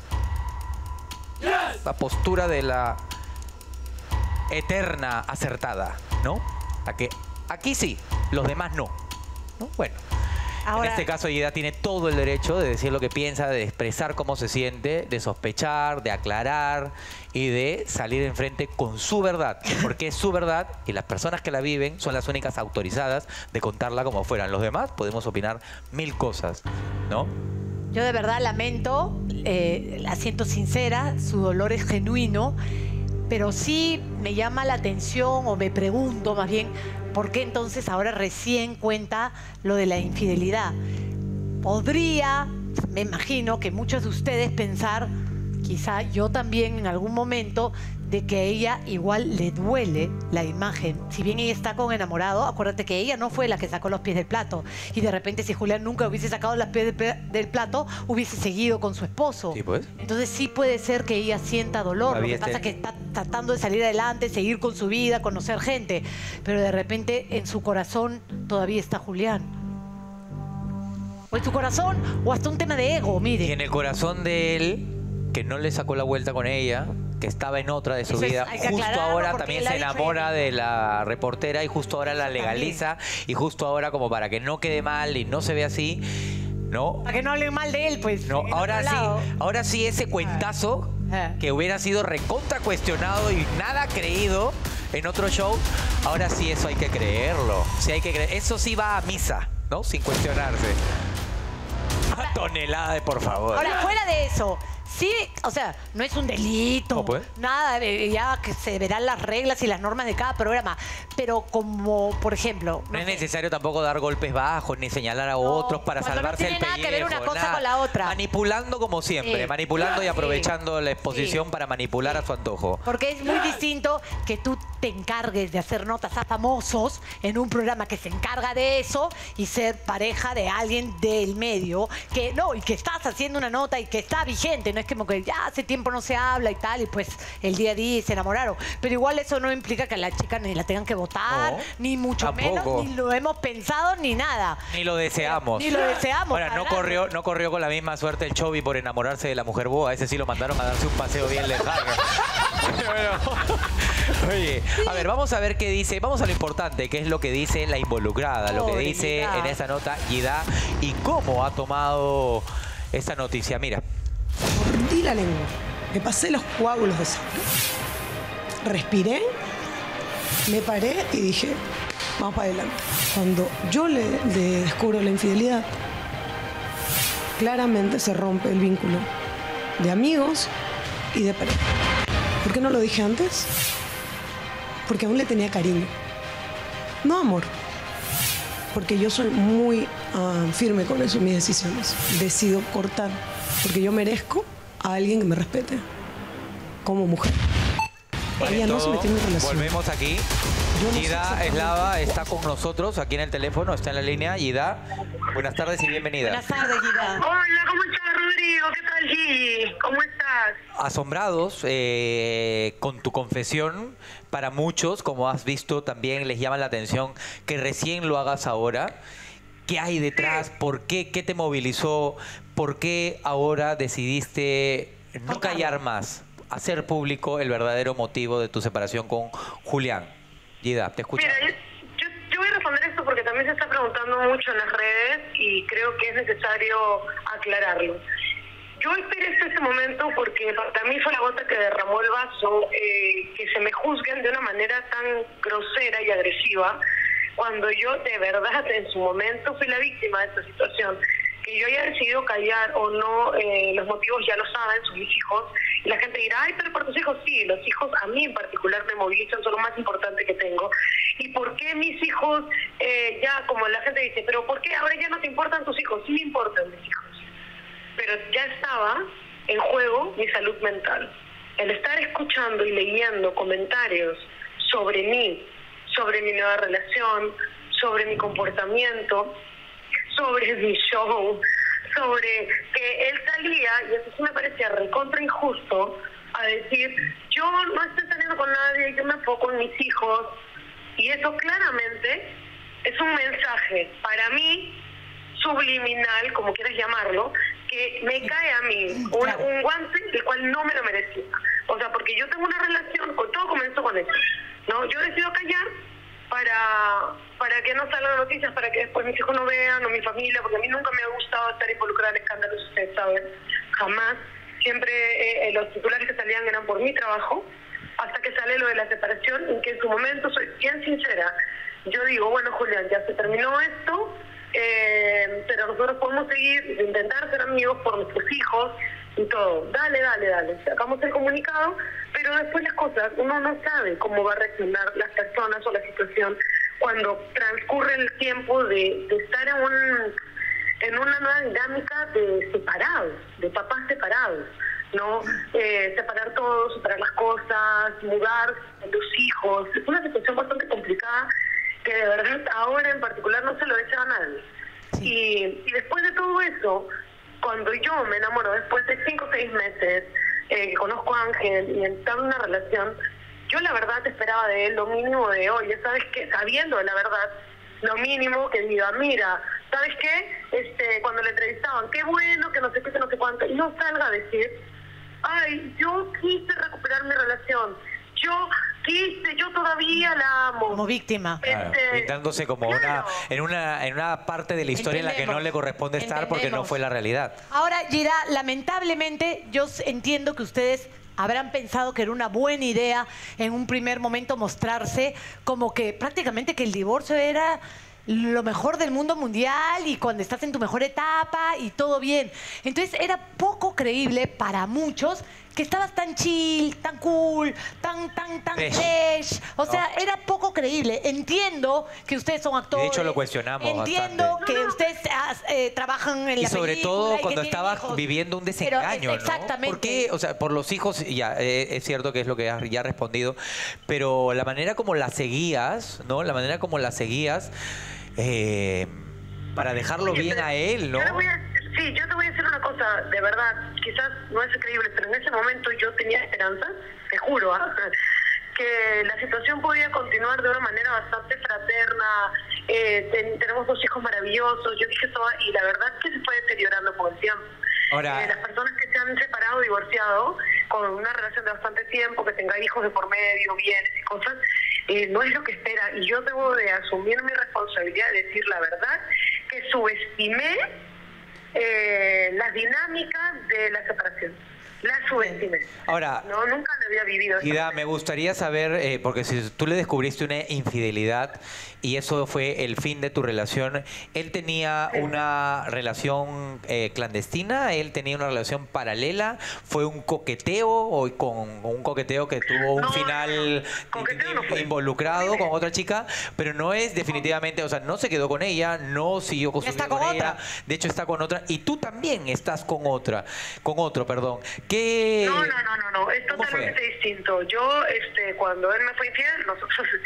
la postura de la eterna acertada, ¿no? A que aquí sí, los demás no. ¿No? Bueno. Ahora- En este caso, Gida tiene todo el derecho de decir lo que piensa, de expresar cómo se siente, de sospechar, de aclarar y de salir enfrente con su verdad. Porque es su verdad y las personas que la viven son las únicas autorizadas de contarla como fueran. Los demás podemos opinar mil cosas, ¿no? Yo de verdad lamento, eh, la siento sincera, su dolor es genuino, pero sí me llama la atención o me pregunto más bien por qué entonces ahora recién cuenta lo de la infidelidad. Podría, me imagino que muchos de ustedes pensar, quizá yo también en algún momento, de que a ella igual le duele la imagen. Si bien ella está con enamorado, acuérdate que ella no fue la que sacó los pies del plato. Y de repente si Julián nunca hubiese sacado los pies del pla- del plato, hubiese seguido con su esposo. Sí, pues. Entonces sí puede ser que ella sienta dolor. Todavía Lo que pasa es esté- que está tratando de salir adelante, seguir con su vida, conocer gente. Pero de repente en su corazón todavía está Julián. O en su corazón, o hasta un tema de ego, mire. Y en el corazón de él, que no le sacó la vuelta con ella, que estaba en otra de su Eso es- vida, hay que justo aclararlo ahora porque también él se ha dicho enamora de la reportera y justo ahora la También. legaliza y justo ahora, como para que no quede mal y no se vea así, ¿no? Para que no hablen mal de él, pues. No, en ahora otro sí, lado. ahora sí ese cuentazo Ah. que hubiera sido recontra cuestionado y nada creído en otro show, ahora sí eso hay que creerlo. Sí hay que creer. Eso sí va a misa, ¿no? Sin cuestionarse. Una tonelada de por favor. Ahora, fuera de eso, sí, o sea, no es un delito, ¿No, pues? nada, de- ya que se verán las reglas y las normas de cada programa, pero como, por ejemplo, No es necesario tampoco dar golpes bajos ni señalar a otros para cuando no salvarse tiene el nada pellejo. que ver una cosa nada. con la otra. Manipulando como siempre, Sí. manipulando y Sí. aprovechando la exposición para manipular a su antojo. porque es muy distinto que tú te encargues de hacer notas a famosos en un programa que se encarga de eso y ser pareja de alguien del medio, que no, y que estás haciendo una nota y que está vigente, no es como que ya hace tiempo no se habla y tal, y pues el día a día se enamoraron. Pero igual eso no implica que a la chica ni la tengan que votar, No, ni mucho tampoco. menos, ni lo hemos pensado, ni nada. Ni lo deseamos. Ni lo deseamos. Ahora, no para corrió, no corrió con la misma suerte el Chovy por enamorarse de la mujer boa. Ese sí lo mandaron a darse un paseo bien lejano. Oye, a ver, vamos a ver qué dice. Vamos a lo importante, que es lo que dice la involucrada, lo que Pobre dice Gida. en esa nota Gida y cómo ha tomado esta noticia. Mira. Mordí la lengua, me pasé los coágulos de sangre, respiré, me paré y dije, vamos para adelante. Cuando yo le, le descubro la infidelidad, claramente se rompe el vínculo de amigos y de pareja. ¿Por qué no lo dije antes? Porque aún le tenía cariño. No amor. Porque yo soy muy ah, firme con eso, mis decisiones. Decido cortar. Porque yo merezco a alguien que me respete. Como mujer. Vale, Ella no se todo. metió en mi relación. Volvemos aquí. Yo no sé Gida exactamente Eslava qué está con nosotros aquí en el teléfono, está en la línea. Gida, Buenas tardes y bienvenida. Buenas tardes, Gida. Hola, ¿cómo estás, Rodrigo? ¿Qué tal, Gigi? ¿Cómo estás? Asombrados eh, con tu confesión. Para muchos, como has visto, también les llama la atención que recién lo hagas ahora. ¿Qué hay detrás? ¿Por qué? ¿Qué te movilizó? ¿Por qué ahora decidiste no callar más? Hacer público el verdadero motivo de tu separación con Julián. Gida, te escucho. Mira, yo, yo, yo voy a responder esto porque también se está preguntando mucho en las redes y creo que es necesario aclararlo. Yo esperé hasta este momento porque para mí fue la gota que derramó el vaso, eh, que se me juzguen de una manera tan grosera y agresiva, cuando yo de verdad en su momento fui la víctima de esta situación. Que yo haya decidido callar o no, eh, los motivos ya lo saben, son mis hijos. Y la gente dirá, ay, pero por tus hijos sí, los hijos a mí en particular me movilizan, son lo más importante que tengo. ¿Y por qué mis hijos, eh, ya como la gente dice, pero por qué ahora ya no te importan tus hijos? Sí me importan mis hijos. Pero ya estaba en juego mi salud mental. El estar escuchando y leyendo comentarios sobre mí, sobre mi nueva relación, sobre mi comportamiento, sobre mi show, sobre que él salía, y eso sí me parecía recontra injusto, a decir, yo no estoy saliendo con nadie, yo me enfoco en mis hijos, y eso claramente es un mensaje para mí subliminal, como quieras llamarlo, que me cae a mí, un, un guante el cual no me lo merecía. O sea, porque yo tengo una relación, con todo comenzó con eso, ¿no? Yo decido callar para para que no salgan noticias, para que después mis hijos no vean, o mi familia, porque a mí nunca me ha gustado estar involucrada en escándalos, ustedes saben, jamás. Siempre eh, los titulares que salían eran por mi trabajo, hasta que sale lo de la separación, en que en su momento, soy bien sincera, yo digo, bueno, Julián, ya se terminó esto, eh, pero nosotros podemos seguir, intentar ser amigos por nuestros hijos y todo. Dale, dale, dale. Sacamos el comunicado, pero después las cosas, uno no sabe cómo va a reaccionar las personas o la situación cuando transcurre el tiempo de, de estar en, un, en una nueva dinámica de separados, de papás separados, ¿no? Eh, separar todo, separar las cosas, mudar los hijos. Es una situación bastante complicada que de verdad ahora en particular no se lo desea a nadie. Sí. Y, y después de todo eso, cuando yo me enamoro, después de cinco o seis meses, eh, que conozco a Ángel y entrar en una relación, yo la verdad esperaba de él lo mínimo de hoy, ¿sabes qué? Sabiendo la verdad, lo mínimo que diga, mira, ¿sabes qué? Este, cuando le entrevistaban, qué bueno, que no sé qué, que no sé cuánto, y no salga a decir, ay, yo quise recuperar mi relación, yo quise, yo todavía la amo. Como víctima. Claro, Este, pintándose como claro. una en una en una parte de la historia en la que no le corresponde estar porque no Entendemos. fue la realidad. Ahora, Gida, lamentablemente yo s- entiendo que ustedes habrán pensado que era una buena idea en un primer momento mostrarse como que prácticamente que el divorcio era lo mejor del mundo mundial y cuando estás en tu mejor etapa y todo bien. Entonces era poco creíble para muchos que estabas tan chill, tan cool, tan, tan, tan Fresh. fresh. O sea, era poco creíble. Entiendo que ustedes son actores. De hecho, lo cuestionamos Entiendo bastante. que ustedes ah, eh, trabajan en Y la sobre película todo y que cuando tienen estabas hijos. viviendo un Pero, desengaño, ¿no? exactamente. ¿Por qué? O sea, por los hijos, ya, eh, es cierto que es lo que has ya has respondido, pero la manera como la seguías, ¿no? La manera como la seguías, eh, para dejarlo Oye, bien pero a él, ¿no? yo le voy a- sí, yo te voy a decir una cosa, de verdad, quizás no es creíble, pero en ese momento yo tenía esperanza, te juro, ¿ah? que la situación podía continuar de una manera bastante fraterna, eh, ten- tenemos dos hijos maravillosos, yo dije eso, y la verdad es que se fue deteriorando con el tiempo. Ahora- Eh, las personas que se han separado, divorciado, con una relación de bastante tiempo, que tenga hijos de por medio, bienes y cosas, eh, no es lo que espera. Y yo debo de asumir mi responsabilidad de decir la verdad, que subestimé eh, las dinámicas de la separación. La subestimé. Ahora, No, nunca lo había vivido. de esa Gida, manera. me gustaría saber, eh, porque si tú le descubriste una infidelidad y eso fue el fin de tu relación, ¿él tenía una relación eh, clandestina? ¿Él tenía una relación paralela? ¿Fue un coqueteo o con un coqueteo que tuvo un No, final coqueteo no fue. involucrado con otra chica? Pero no es definitivamente, o sea, no se quedó con ella, no siguió con su Está vida con ella, otra. de hecho está con otra y tú también estás con otra, con otro, perdón. ¿Qué? No, no, no, no, no, es ¿Cómo fue? totalmente distinto. Yo, este, cuando él me fue infiel, nosotros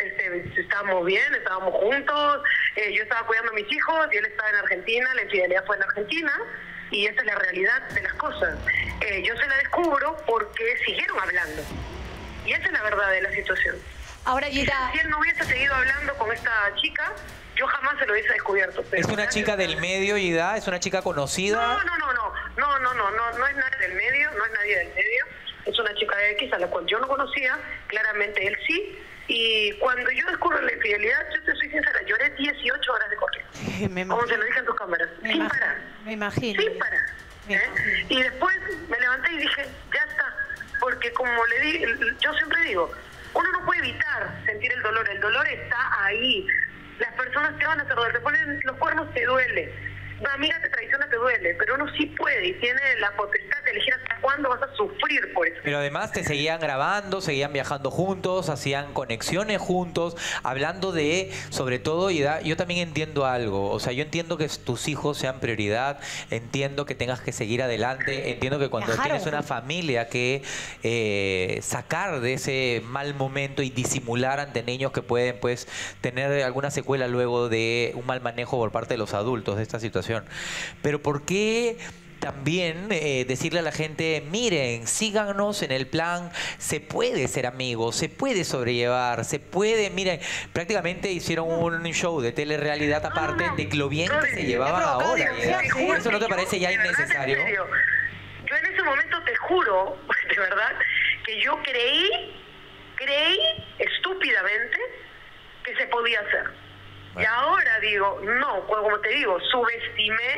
este, estábamos bien, estábamos juntos, eh, yo estaba cuidando a mis hijos y él estaba en Argentina, la infidelidad fue en Argentina y esa es la realidad de las cosas. Eh, yo se la descubro porque siguieron hablando y esa es la verdad de la situación. Ahora, Gida, si él no hubiese seguido hablando con esta chica, yo jamás se lo hubiese descubierto. Pero ¿Es una chica del medio, Ida? ¿Es una chica conocida? No, no, no, no, no, no, no, no, no es nadie del medio, no es nadie del medio. Es una chica de X a la cual yo no conocía, claramente él sí. Y cuando yo descubro la infidelidad, yo te soy sincera, lloré dieciocho horas de corrido. Sí, me como se lo dije en tus cámaras, me sin imag- parar. Me imagino. Sin parar. ¿eh? Y después me levanté y dije, ya está. Porque como le di, yo siempre digo, uno no puede evitar sentir el dolor, el dolor está ahí. Las personas te van a hacer dolor, te ponen los cuernos, te duele. Una amiga te traiciona, te duele, pero uno sí puede y tiene la potestad de elegir hasta cuándo vas a sufrir por eso. Pero además te seguían grabando, seguían viajando juntos, hacían conexiones juntos, hablando de, sobre todo, y da, yo también entiendo algo, o sea, yo entiendo que tus hijos sean prioridad, entiendo que tengas que seguir adelante, entiendo que cuando Viajaron tienes una juntos. familia que eh, sacar de ese mal momento y disimular ante niños que pueden, pues, tener alguna secuela luego de un mal manejo por parte de los adultos de esta situación. Pero ¿por qué también eh, decirle a la gente, miren, síganos en el plan, se puede ser amigos, se puede sobrellevar, se puede, miren, prácticamente hicieron un show de telerrealidad aparte de lo bien que se llevaban ahora. ¿Y ¿Eso no te parece ya innecesario? En serio, yo en ese momento te juro, de verdad, que yo creí, creí estúpidamente que se podía hacer. Y ahora digo, no, pues como te digo, subestimé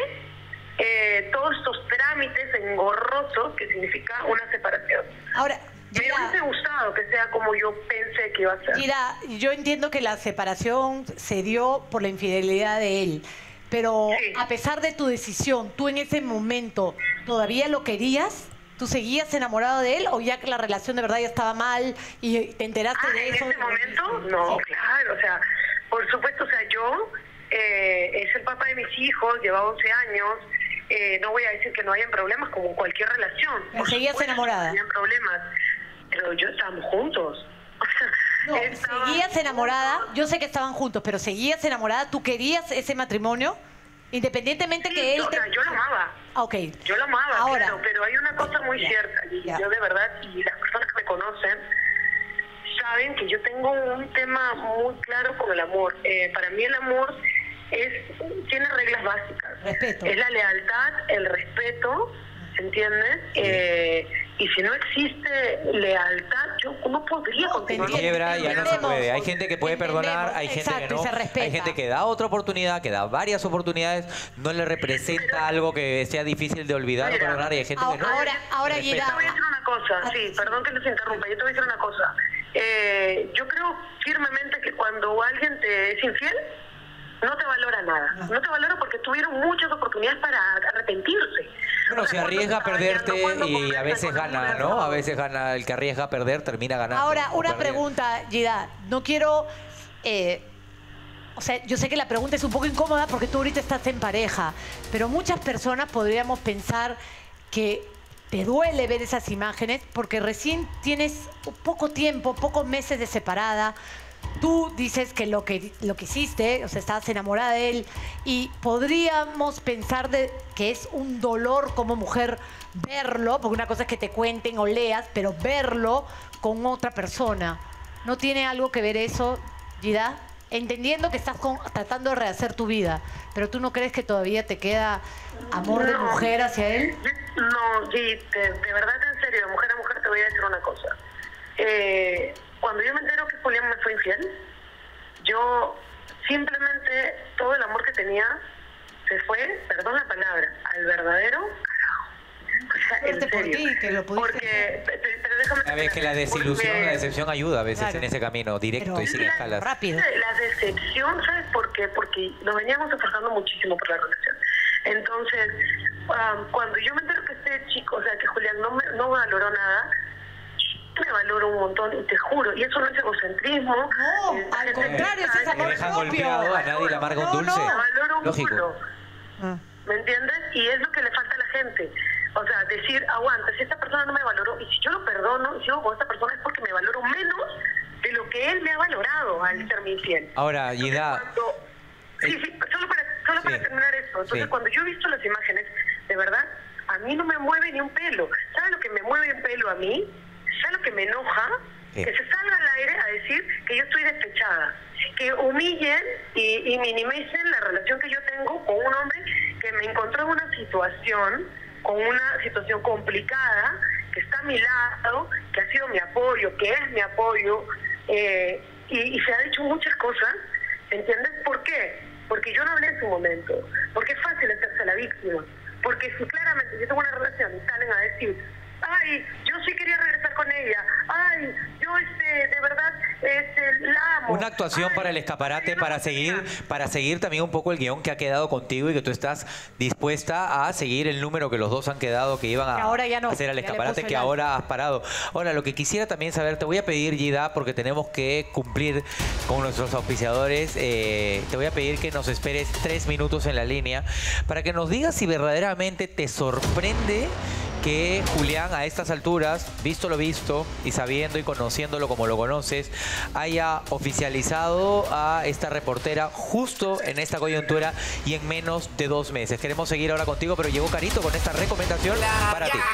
eh, todos estos trámites engorrosos que significa una separación. Ahora, me hubiese gustado que sea como yo pensé que iba a ser. Gida, yo entiendo que la separación se dio por la infidelidad de él, pero a pesar de tu decisión, ¿tú en ese momento todavía lo querías? ¿Tú seguías enamorado de él o ya que la relación de verdad ya estaba mal y te enteraste Ah, de en eso? ese momento, no, claro, o sea, por supuesto, o sea, yo, eh, es el papá de mis hijos, lleva once años, eh, no voy a decir que no hayan problemas como en cualquier relación. Pero seguías enamorada. Habían problemas, pero yo estábamos juntos. No, ¿seguías enamorada? Yo sé que estaban juntos, pero ¿seguías enamorada? ¿Tú querías ese matrimonio? Independientemente Sí, que él... o te- sea, yo lo amaba. Ah, ok. Yo lo amaba, Ahora, claro, pero hay una cosa muy Ya, cierta, y ya. yo de verdad, y las personas que me conocen, saben que yo tengo un tema muy claro con el amor. Eh, para mí el amor es tiene reglas básicas. Respeto. Es la lealtad, el respeto, ¿entiendes? Eh, y si no existe lealtad, yo no podría continuar. con Quiebra, ya no se entendemos. puede. Hay gente que puede perdonar, hay gente que exacto, y no. se respeta. Hay gente que da otra oportunidad, que da varias oportunidades, no le representa algo que sea difícil de olvidar o perdonar, y hay gente que no. Ahora, ahora, respeta. Yo te voy a decir una cosa, sí, perdón que les interrumpa, yo te voy a decir una cosa. Eh, yo creo firmemente que cuando alguien te es infiel, no te valora nada. No te valora porque tuvieron muchas oportunidades para arrepentirse. Bueno, se arriesga a perderte y a veces gana, ¿no? A veces gana el que arriesga a perder, termina ganando. ahora o una perdiendo. pregunta, Gida. No quiero... eh, o sea, yo sé que la pregunta es un poco incómoda porque tú ahorita estás en pareja, pero muchas personas podríamos pensar que te duele ver esas imágenes porque recién tienes poco tiempo, pocos meses de separada. Tú dices que lo que lo que hiciste, o sea, estabas enamorada de él y podríamos pensar de que es un dolor como mujer verlo, porque una cosa es que te cuenten o leas, pero verlo con otra persona. ¿No tiene algo que ver eso, Gida? Entendiendo que estás con- tratando de rehacer tu vida, pero ¿tú no crees que todavía te queda amor de No. mujer hacia él? No, sí, de, de verdad, en serio, de mujer a mujer te voy a decir una cosa. Eh, cuando yo me entero que Julián me fue infiel, yo simplemente todo el amor que tenía se fue, perdón la palabra, al verdadero carajo. O sea, en Suerte por serio. ti, que lo pudiste Porque, pe- pe- pero déjame Sabes que la desilusión, porque- la decepción ayuda a veces Claro. en ese camino directo y sin la- escalas. rápido. La decepción, ¿sabes por qué? Porque nos veníamos esforzando muchísimo por la relación. Entonces, um, cuando yo me entero que este chico, o sea, que Julián no, me, no valoró nada, me valoro un montón y te juro, y eso no es egocentrismo. No, eh, al gente contrario, que eso es sabe- amor Que dejan propio. golpeado, a nadie le amarga un No, dulce. no. Me valoro un Lógico. culo, ¿me entiendes? Y es lo que le falta a la gente. O sea, decir, aguanta, si esta persona no me valoró, y si yo lo perdono y sigo con esta persona es porque me valoro menos de lo que él me ha valorado al serme infiel. Ahora, Gida... Cuando- Sí, sí, solo para, solo para terminar esto. Entonces, Sí. cuando yo he visto las imágenes, de verdad, a mí no me mueve ni un pelo. ¿Sabes lo que me mueve un pelo a mí? ¿Sabes lo que me enoja? Sí. Que se salga al aire a decir que yo estoy despechada. Que humillen y, y minimicen la relación que yo tengo con un hombre que me encontró en una situación, con una situación complicada, que está a mi lado, que ha sido mi apoyo, que es mi apoyo, eh, y, y se ha dicho muchas cosas. ¿Entiendes por qué? Porque yo no hablé en su momento. Porque es fácil hacerse la víctima. Porque si claramente yo tengo una relación y salen a decir, ay, yo sí quería regresar con ella, ay, yo este, de verdad, este, la amo. Una actuación para el escaparate, para seguir, para seguir también un poco el guión que ha quedado contigo y que tú estás dispuesta a seguir el número que los dos han quedado, que iban a Que ahora ya no, hacer al ya le escaparate, puso que el alto. ahora has parado. Ahora, lo que quisiera también saber, te voy a pedir, Gida, porque tenemos que cumplir con nuestros auspiciadores, eh, te voy a pedir que nos esperes tres minutos en la línea para que nos digas si verdaderamente te sorprende que Julián a estas alturas, visto lo visto y sabiendo y conociéndolo como lo conoces, haya oficializado a esta reportera justo en esta coyuntura y en menos de dos meses. Queremos seguir ahora contigo, pero llegó Carito con esta recomendación para ti.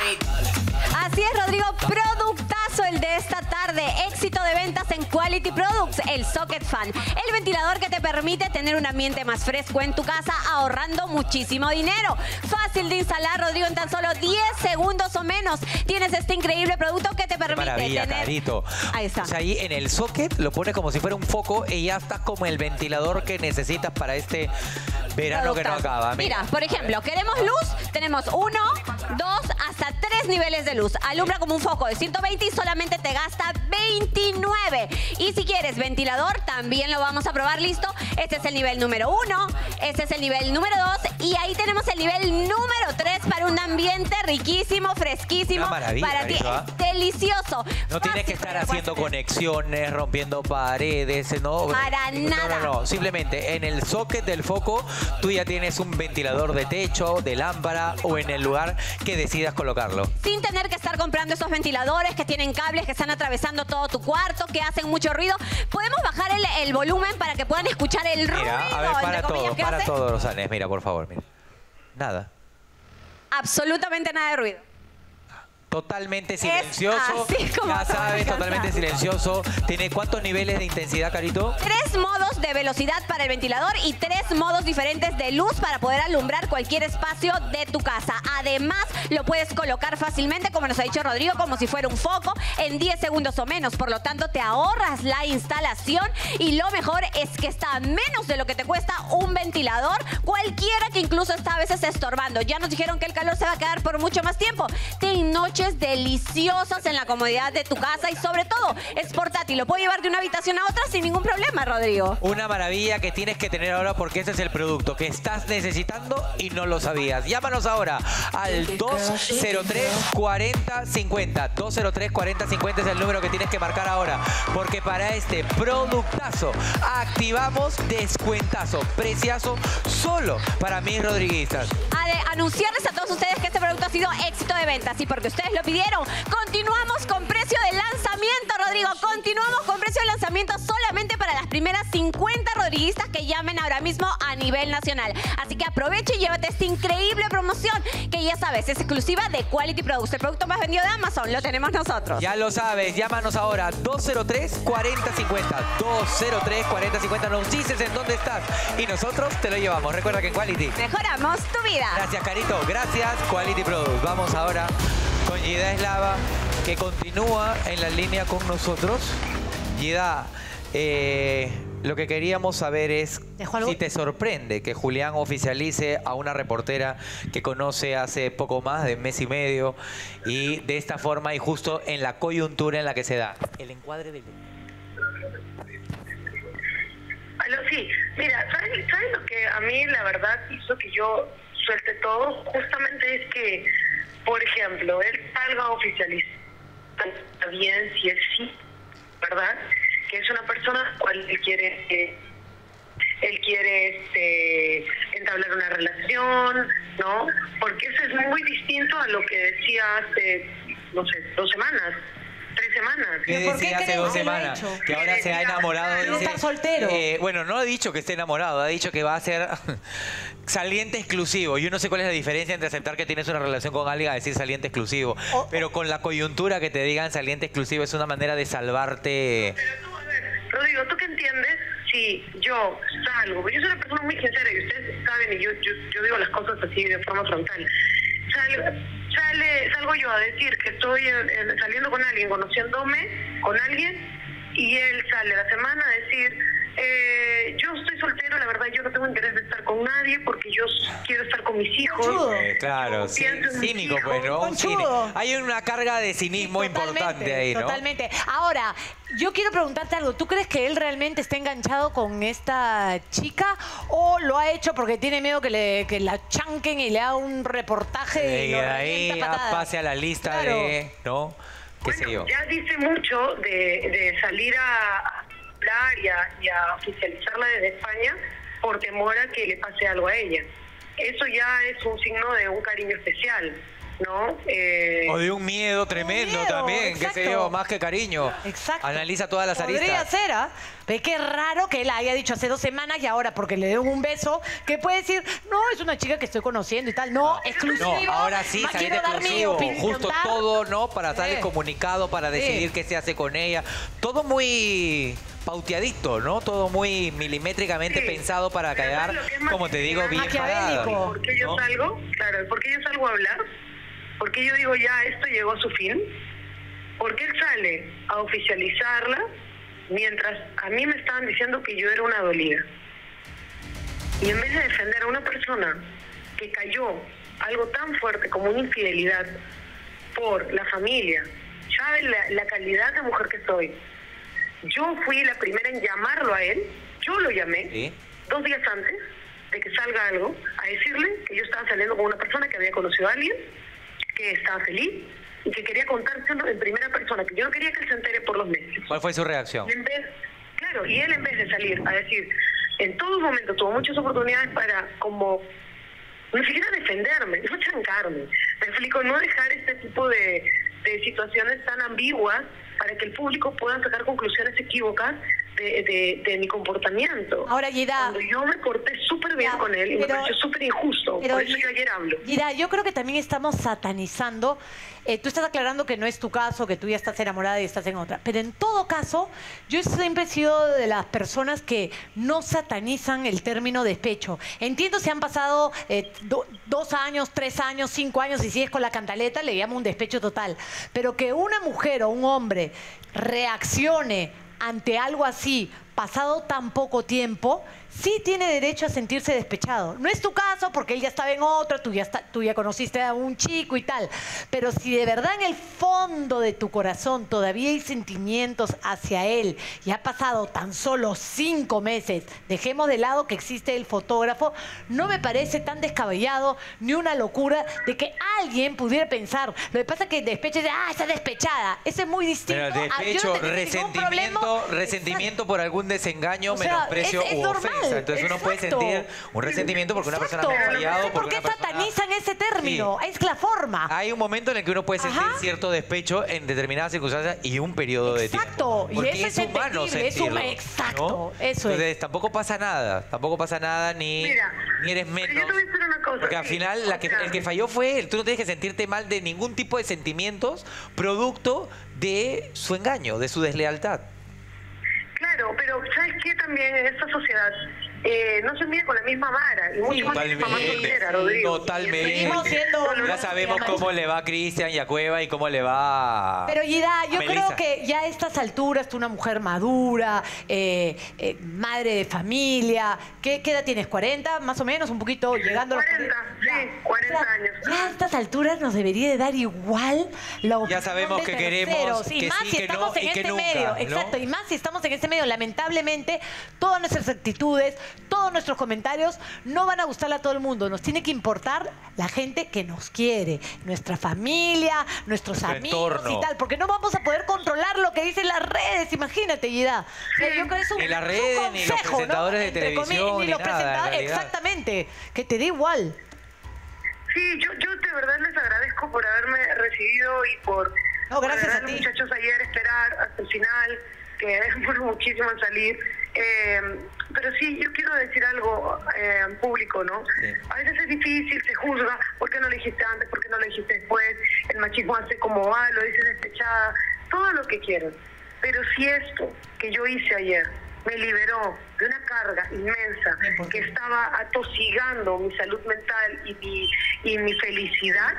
Así es, Rodrigo, productazo el de esta tarde. Éxito de ventas en Quality Products, el Socket Fan. El ventilador que te permite tener un ambiente más fresco en tu casa, ahorrando muchísimo dinero. Fácil de instalar, Rodrigo, en tan solo diez segundos o menos. Tienes este increíble producto que te Qué permite maravilla, tener... Carito. Ahí está. O sea, ahí en el socket lo pone como si fuera un foco y ya está como el ventilador que necesitas para este verano que no Productazo. acaba. Mira, por ejemplo, queremos luz, tenemos uno, dos, hasta tres niveles de luz. Alumbra como un foco de ciento veinte y solamente te gasta veintinueve. Y si quieres ventilador, también lo vamos a probar, listo. Este es el nivel número uno, este es el nivel número dos y ahí tenemos el nivel número tres para un ambiente riquísimo, fresquísimo. Una maravilla, para ti, Carito, ¿ah? es delicioso. No tienes que estar haciendo conexiones, rompiendo paredes, no. Para no, nada. No, no, simplemente en el socket del foco tú ya tienes un ventilador de techo, de lámpara o en el lugar que decidas colocarlo. Sin tener que estar comprando esos ventiladores que tienen cables que están atravesando todo tu cuarto, que hacen mucho ruido. Podemos bajar el, el volumen para que puedan escuchar el ruido. Mira, a ver, para entre comillas, todo, que para hace. todo, Rosanes, mira, por favor, mira. Nada. Absolutamente nada de ruido. Totalmente silencioso. así como Ya se van a sabes, cansar. totalmente silencioso. ¿Tiene cuántos niveles de intensidad, Carito? Tres modos de velocidad para el ventilador y tres modos diferentes de luz para poder alumbrar cualquier espacio de tu casa. Además, lo puedes colocar fácilmente, como nos ha dicho Rodrigo, como si fuera un foco, en diez segundos o menos. Por lo tanto, te ahorras la instalación y lo mejor es que está a menos de lo que te cuesta un ventilador, cualquiera que incluso está a veces estorbando. Ya nos dijeron que el calor se va a quedar por mucho más tiempo. Ten noches deliciosas en la comodidad de tu casa y sobre todo es portátil. Lo puedo llevar de una habitación a otra sin ningún problema, Rodrigo. Una maravilla que tienes que tener ahora porque ese es el producto que estás necesitando y no lo sabías. Llámanos ahora al dos cero tres, cuarenta, cincuenta. dos cero tres, cuarenta, cincuenta es el número que tienes que marcar ahora porque para este productazo activamos descuentazo, preciazo solo para mis rodriguistas. A de anunciarles a todos ustedes que este producto ha sido éxito de ventas y porque ustedes lo pidieron, continuamos con precio de lanzamiento, Rodrigo. Continuamos con precio de lanzamiento solamente para las primeras cincuenta rodriguistas que llamen ahora mismo a nivel nacional. Así que aprovecha y llévate esta increíble promoción que ya sabes, es exclusiva de Quality Products. El producto más vendido de Amazon lo tenemos nosotros. Ya lo sabes, llámanos ahora dos cero tres, cuarenta, cincuenta. dos cero tres, cuarenta, cincuenta. Nos dices en dónde estás y nosotros te lo llevamos. Recuerda que en Quality mejoramos tu vida. Gracias, Carito. Gracias, Quality Products. Vamos ahora con Gida Eslava, que continúa en la línea con nosotros. Gida, eh, lo que queríamos saber es si te sorprende que Julián oficialice a una reportera que conoce hace poco más de mes y medio y de esta forma y justo en la coyuntura en la que se da. El encuadre del... Aló, sí, mira, ¿sabes, ¿sabes lo que a mí la verdad hizo que yo suelte todo? Justamente es que, por ejemplo, él salga a oficializar bien si es sí, ¿verdad? Que es una persona a la cual él quiere, eh, él quiere este, entablar una relación, ¿no? Porque eso es muy distinto a lo que decía hace, no sé, dos semanas, tres tres semanas. ¿Qué decía hace dos semanas? Que ahora se ha enamorado. Quiere Dice, estar soltero. eh, bueno, no ha dicho que esté enamorado, ha dicho que va a ser saliente exclusivo. Yo no sé cuál es la diferencia entre aceptar que tienes una relación con alguien a decir saliente exclusivo. Pero con la coyuntura que te digan saliente exclusivo es una manera de salvarte. Rodrigo, ¿tú qué entiendes si yo salgo? Yo soy una persona muy sincera y ustedes saben, y yo, yo, yo digo las cosas así de forma frontal. Salgo, sale, salgo yo a decir que estoy en- en- saliendo con alguien, conociéndome con alguien, y él sale a la semana a decir, eh, yo estoy soltero, la verdad yo no tengo interés de estar con nadie porque yo s- quiero estar con mis hijos. Eh, claro, sí, pienso en mis cínico, hijos. pues, ¿no? Un Conchudo. cínico. Hay una carga de cinismo importante ahí, ¿no? Totalmente. Ahora, yo quiero preguntarte algo. ¿Tú crees que él realmente está enganchado con esta chica o lo ha hecho porque tiene miedo que, le, que la chanquen y le haga un reportaje y Y lo ahí revienta a patadas? pase a la lista Claro. de, ¿no? ¿Qué sé yo? Ya dice mucho de, de salir a hablar y a, y a oficializarla desde España por temor a que le pase algo a ella. Eso ya es un signo de un cariño especial, ¿no? Eh, O de un miedo tremendo miedo, también, qué sé exacto. yo, más que cariño. Exacto. Analiza todas las Podría aristas. ser, ¿ah? Pero qué raro que él haya dicho hace dos semanas y ahora porque le dio un beso, que puede decir, no, es una chica que estoy conociendo y tal. No, exclusivo. No, ahora sí, más saliente quiero dar mi exclusivo, opinión, justo dar. todo, ¿no? Para dar el Sí. comunicado, para Sí. decidir qué se hace con ella. Todo muy pauteadito, ¿no? Todo muy milimétricamente pensado para quedar, como te digo, bien parada, ¿Por qué yo ¿no? salgo? Claro, ¿por qué yo salgo a hablar? ¿Por qué yo digo ya esto llegó a su fin? ¿Por qué él sale a oficializarla mientras a mí me estaban diciendo que yo era una dolida? Y en vez de defender a una persona que cayó algo tan fuerte como una infidelidad por la familia, ¿sabe la, la calidad de mujer que soy? Yo fui la primera en llamarlo a él, yo lo llamé dos días antes de que salga algo, a decirle que yo estaba saliendo con una persona que había conocido a alguien, que estaba feliz y que quería contárselo en primera persona, que yo no quería que él se entere por los meses. ¿Cuál fue su reacción? Y en vez, claro, y él en vez de salir a decir, en todo momento tuvo muchas oportunidades para como, ni siquiera defenderme, no chancarme, me explico, no dejar este tipo de, de situaciones tan ambiguas para que el público pueda sacar conclusiones equívocas de, de, de mi comportamiento. Ahora, Yida. Cuando yo me porté súper bien con él y me pero- pareció súper injusto, pero- por eso yo ayer hablo. Mira, yo creo que también estamos satanizando. Eh, tú estás aclarando que no es tu caso, que tú ya estás enamorada y estás en otra. Pero en todo caso, yo siempre he sido de las personas que no satanizan el término despecho. Entiendo si han pasado eh, do- dos años, tres años, cinco años y sigues con la cantaleta, le llamo un despecho total. Pero que una mujer o un hombre reaccione ante algo así, pasado tan poco tiempo, sí tiene derecho a sentirse despechado. No es tu caso porque él ya estaba en otra, tú ya, está- tú ya conociste a un chico y tal. Pero si de verdad en el fondo de tu corazón todavía hay sentimientos hacia él y ha pasado tan solo cinco meses, dejemos de lado que existe el fotógrafo, no me parece tan descabellado ni una locura de que alguien pudiera pensar. Lo que pasa es que despecho es de, ah, está despechada. Eso es muy distinto. Pero a yo despecho, no tener ningún problema. resentimiento, resentimiento por algún desengaño, O sea, menosprecio es- es u normal. ofensa. Entonces uno puede Exacto. sentir un resentimiento porque una persona Exacto. me ha fallado. ¿Por porque qué una persona- satanizan ese término? Es la forma. Hay un momento en el que uno puede sentir Ajá. cierto despecho en determinadas circunstancias y un periodo de tiempo. Exacto, y Porque eso es es humano entendible, es un- sentirlo, exacto, ¿no? eso es. Entonces tampoco pasa nada, tampoco pasa nada ni, Mira, ni eres menos. Yo te voy a decir una cosa. Porque al sí, final la que, o sea, el que falló fue él. Tú no tienes que sentirte mal de ningún tipo de sentimientos producto de su engaño, de su deslealtad. Claro, pero ¿sabes qué? También en esta sociedad eh, no se mide con la misma vara. Y mucho más que mamá soltera, Rodrigo. Totalmente. Seguimos siendo- Ya sabemos cómo le va a Cristian y a Cueva y cómo le va a Pero Yida, yo Melissa. creo que ya a estas alturas tú una mujer madura, eh, eh, madre de familia, ¿qué, qué edad tienes? ¿cuarenta más o menos? Un poquito llegando a los cuarenta, sí, cuarenta años. Ya a estas alturas nos debería de dar igual la opinión sabemos de que queremos terceros, y que más sí, si que estamos no en y que este nunca, medio, ¿no? exacto, y más si estamos en este medio, lamentablemente todas nuestras actitudes, todos nuestros comentarios no van a gustarle a todo el mundo, nos tiene que importar la gente que nos quiere, nuestra familia, nuestros Nuestro amigos entorno. y tal, porque no vamos a poder controlar lo que dicen las redes, imagínate, Yida. O sea, yo creo que es un, Ni las es un redes, ni los consejo, ¿no? presentadores de Entre televisión, comillas, ni los nada, en presentadores, realidad. exactamente, que te dé igual. Sí, yo, yo de verdad les agradezco por haberme recibido y por No, gracias Por a verdad, ti. los muchachos ayer esperar hasta el final, que demoró muchísimo en salir. Eh, pero sí, yo quiero decir algo eh, en público, ¿no? Sí. A veces es difícil, se juzga, ¿por qué no lo dijiste antes? ¿Por qué no lo dijiste después? El machismo hace como va, lo dices despechada, todo lo que quieran. Pero si esto que yo hice ayer me liberó de una carga inmensa que estaba atosigando mi salud mental y mi, y mi felicidad,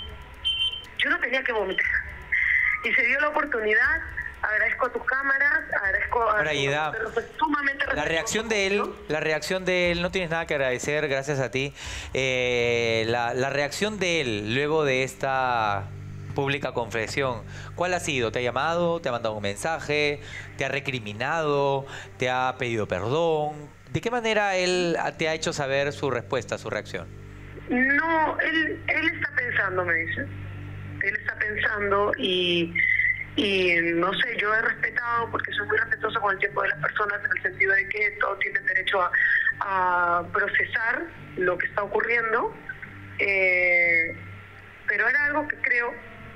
yo no tenía que vomitar. Y se dio la oportunidad. Agradezco a tus cámaras, agradezco a Ahora, Aida, tu sumamente la reacción de él, la reacción de él, no tienes nada que agradecer, gracias a ti. Eh, la, la reacción de él luego de esta pública confesión, ¿cuál ha sido? ¿Te ha llamado? ¿Te ha mandado un mensaje? ¿Te ha recriminado? ¿Te ha pedido perdón? ¿De qué manera él te ha hecho saber su respuesta, su reacción? No, él, él está pensando, me dice. Él está pensando y, y no sé, yo he respetado, porque soy muy respetuosa con el tiempo de las personas, en el sentido de que todos tienen derecho a, a procesar lo que está ocurriendo. Eh, pero era algo que creo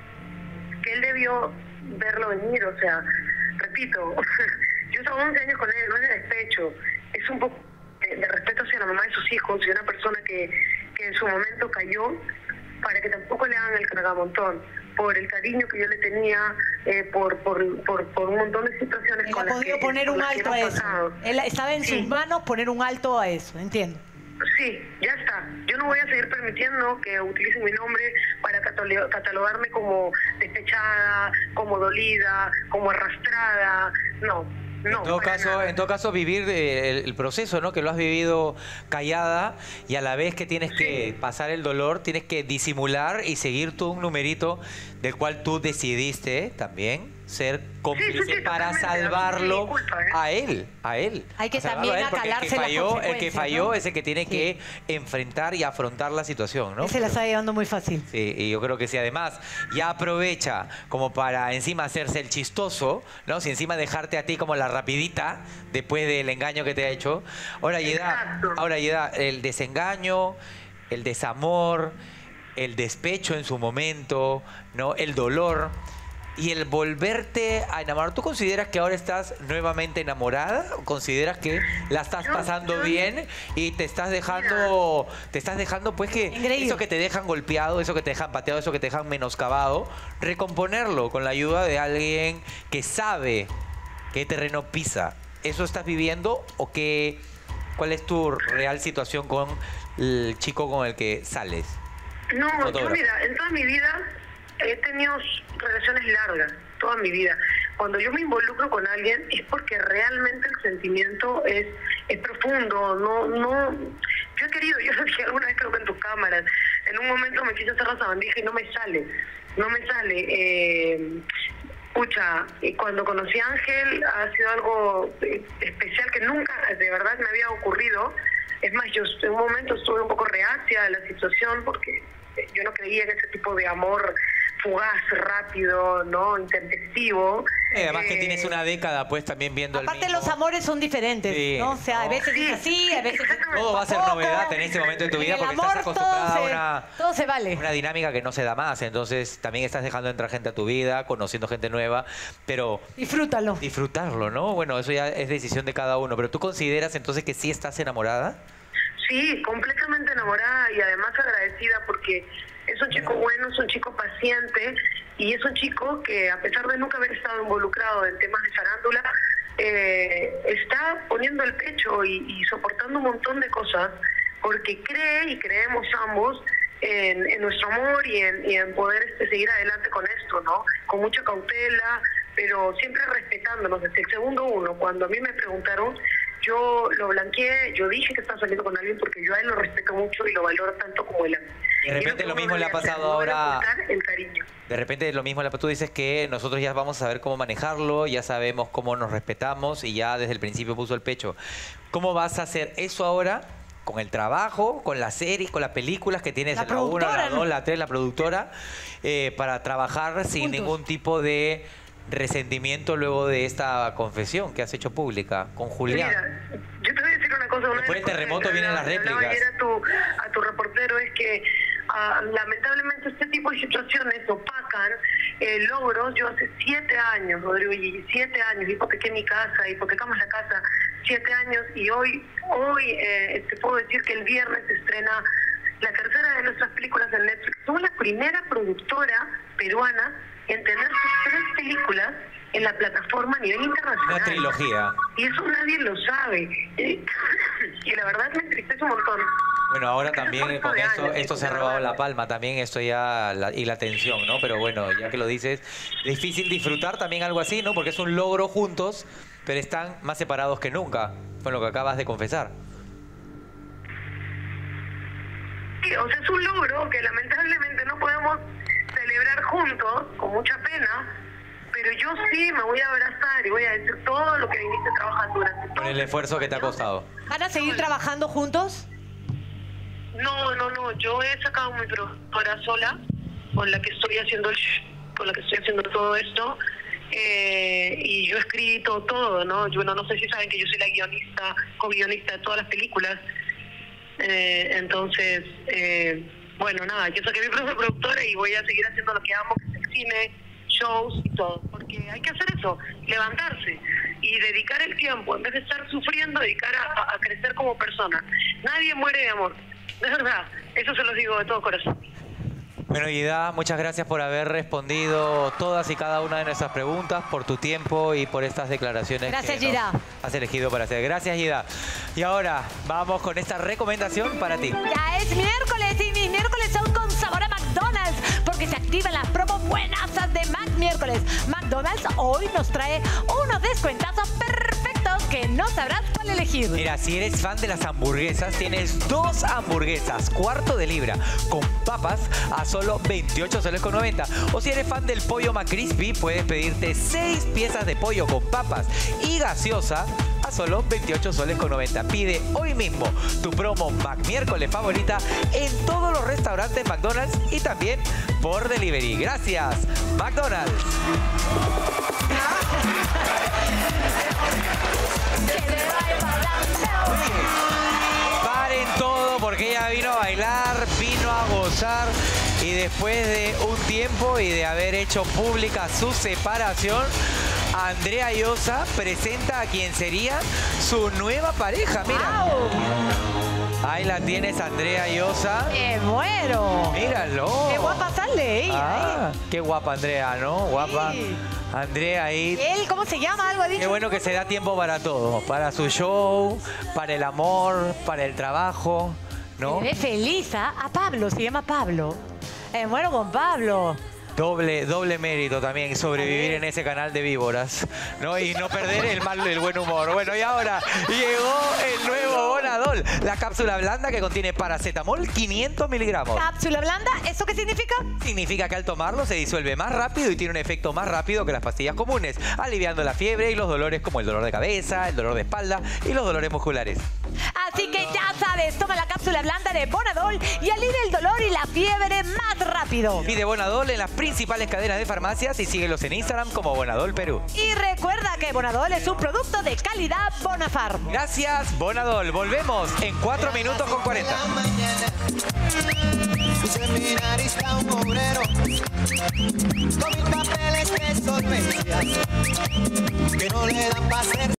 que él debió verlo venir, o sea, repito, yo estaba once años con él, no es de despecho, es un poco de, de respeto hacia la mamá de sus hijos y una persona que, que en su momento cayó, para que tampoco le hagan el cargamontón, por el cariño que yo le tenía, eh, por, por, por, por un montón de situaciones. Él con ha las podido que- poner con un las que alto a hemos eso. pasado. Él estaba en Sí. sus manos poner un alto a eso, entiendo. Sí, ya está. Yo no voy a seguir permitiendo que utilicen mi nombre para catalo- catalogarme como despechada, como dolida, como arrastrada. No, no. En todo para caso, nada. en todo caso vivir eh, el, el proceso, ¿no? Que lo has vivido callada y a la vez que tienes que pasar el dolor, tienes que disimular y seguir tú un numerito del cual tú decidiste también ser cómplice sí, sí, para totalmente. A mí salvarlo me disculpa, ¿eh? a él, a él. Hay que A salvarlo también a él, porque el que acalarse las falló, el que consecuencias, falló ¿no? es el que tiene Sí. que enfrentar y afrontar la situación, ¿no? Él se la está llevando muy fácil. Sí, y yo creo que si además ya aprovecha como para encima hacerse el chistoso, ¿no? Si encima dejarte a ti como la rapidita después del engaño que te ha hecho. Ahora, Yeda, ahora, Yeda, el desengaño, el desamor, el despecho en su momento, ¿no? El dolor y el volverte a enamorar. ¿Tú consideras que ahora estás nuevamente enamorada? ¿O consideras que la estás pasando bien y te estás dejando, te estás dejando pues que Engreído. eso que te dejan golpeado, eso que te dejan pateado, eso que te dejan menoscabado, recomponerlo con la ayuda de alguien que sabe qué terreno pisa? ¿Eso estás viviendo o qué, cuál es tu real situación con el chico con el que sales? No, yo Fotógrafo. mira, en toda mi vida he tenido relaciones largas, toda mi vida. Cuando yo me involucro con alguien es porque realmente el sentimiento es, es profundo, no, no, yo he querido, yo lo dije alguna vez creo que en tus cámaras, en un momento me quise hacer la sabandija y no me sale, no me sale. Eh, Pucha, y cuando conocí a Ángel ha sido algo eh, especial que nunca de verdad me había ocurrido. Es más, yo en un momento estuve un poco reacia a la situación porque yo no creía en ese tipo de amor fugaz, rápido, ¿no? Intempestivo. Eh, además que Eh, tienes una década pues también viendo el Aparte mismo. los amores son diferentes, Sí, ¿no? O sea, a ¿no? veces es así, a veces es Todo va a ser poco. novedad en este momento de tu En vida el porque amor estás acostumbrada todo se, a una, todo se vale. una dinámica que no se da más. Entonces también estás dejando entrar gente a tu vida, conociendo gente nueva, pero Disfrútalo. disfrutarlo, ¿no? Bueno, eso ya es decisión de cada uno. Pero ¿tú consideras entonces que sí estás enamorada? Sí, completamente enamorada y además agradecida porque es un chico bueno, es un chico paciente y es un chico que a pesar de nunca haber estado involucrado en temas de farándula, eh, está poniendo el pecho y, y soportando un montón de cosas porque cree y creemos ambos en, en nuestro amor y en, y en poder este, seguir adelante con esto, ¿no? Con mucha cautela, pero siempre respetándonos. Desde el segundo uno, cuando a mí me preguntaron, yo lo blanqueé, yo dije que estaba saliendo con alguien porque yo a él lo respeto mucho y lo valoro tanto como él a mí. De repente Y lo que mismo uno le ha debe hacer, pasado no debe ahora. ocultar el cariño. De repente lo mismo, tú dices que nosotros ya vamos a saber cómo manejarlo, ya sabemos cómo nos respetamos y ya desde el principio puso el pecho. ¿Cómo vas a hacer eso ahora con el trabajo, con las series, con las películas que tienes La en la una, productora, la ¿no? dos, la tres, la productora, eh, para trabajar sin Juntos. ningún tipo de resentimiento luego de esta confesión que has hecho pública con Julián? Mira, yo te voy a decir una cosa. Una Después del de las terremoto cosas que vienen las le hablaba réplicas. ayer a tu, a tu reportero es que ah, lamentablemente este tipo de situaciones opacan eh, logros. Yo hace siete años, Rodrigo, y siete años, hipotequé mi casa, hipotecamos la casa, siete años, y hoy, hoy eh, te puedo decir que el viernes se estrena la tercera de nuestras películas en Netflix. Somos la primera productora peruana en tener sus tres películas en la plataforma a nivel internacional. Una trilogía. Y eso nadie lo sabe. Eh, y la verdad me entristece un montón. Bueno, ahora también con esto, esto se ha robado la palma, también esto ya, la, y la atención, ¿no? Pero bueno, ya que lo dices, difícil disfrutar también algo así, ¿no? Porque es un logro juntos, pero están más separados que nunca, con lo que acabas de confesar. Sí, o sea, es un logro que lamentablemente no podemos celebrar juntos, con mucha pena, pero yo sí me voy a abrazar y voy a decir todo lo que viniste trabajando durante todo. Con el esfuerzo que te ha costado. ¿Van a seguir trabajando juntos? No, no, no, yo he sacado mi productora sola, con la que estoy haciendo el sh- con la que estoy haciendo todo esto, eh, y yo he escrito todo, ¿no? Yo no, no sé si saben que yo soy la guionista, co-guionista de todas las películas, eh, entonces, eh, bueno, nada, yo saqué mi propia productora y voy a seguir haciendo lo que amo, que es el cine, shows y todo, porque hay que hacer eso, levantarse y dedicar el tiempo, en vez de estar sufriendo, dedicar a, a crecer como persona. Nadie muere de amor. De verdad, eso se los digo de todo corazón. Bueno, Yida, muchas gracias por haber respondido todas y cada una de nuestras preguntas, por tu tiempo y por estas declaraciones Gracias, que nos Yida. has elegido para hacer. Gracias, Yida. Y ahora vamos con esta recomendación para ti. Ya es miércoles y mis miércoles son con sabor a McDonald's, porque se activan las promos buenasas de Mac Miércoles. McDonald's hoy nos trae unos descuentazos perfectos que no sabrás cuál elegir. Mira, si eres fan de las hamburguesas, tienes dos hamburguesas, cuarto de libra, con papas a solo veintiocho soles con noventa. O si eres fan del pollo McCrispy, puedes pedirte seis piezas de pollo con papas y gaseosa a solo veintiocho soles con noventa. Pide hoy mismo tu promo Mac Miércoles favorita en todos los restaurantes McDonald's y también por delivery. Gracias, McDonald's. Paren todo porque ella vino a bailar, vino a gozar y después de un tiempo y de haber hecho pública su separación, Andrea Llosa presenta a quien sería su nueva pareja. Mira. Ahí la tienes, Andrea Llosa. ¡Me muero! Míralo. ¡Qué guapa sale ella! Ah, qué guapa Andrea, ¿no? Guapa. Sí. Andrea ahí. ¿Él cómo se llama? ¿Algo ha dicho? Qué bueno que se da tiempo para todo. Para su show, para el amor, para el trabajo, ¿no? Se ve feliz, ¿ah? A Pablo, se llama Pablo. Me muero con Pablo. Doble, doble mérito también sobrevivir en ese canal de víboras, ¿no? Y no perder el mal, el buen humor. Bueno, y ahora llegó el nuevo Bonadol, la cápsula blanda que contiene paracetamol quinientos miligramos. ¿Cápsula blanda? ¿Eso qué significa? Significa que al tomarlo se disuelve más rápido y tiene un efecto más rápido que las pastillas comunes, aliviando la fiebre y los dolores como el dolor de cabeza, el dolor de espalda y los dolores musculares. Así que ya sabes, toma la cápsula blanda de Bonadol y alivia el dolor y la fiebre más rápido. Pide Bonadol en las principales cadenas de farmacias y síguelos en Instagram como Bonadol Perú. Y recuerda que Bonadol es un producto de calidad Bonafarm. Gracias, Bonadol. Volvemos en cuatro minutos con cuarenta. Seminarista, un obrero, con mis papeles de solvencia, que no le dan para hacer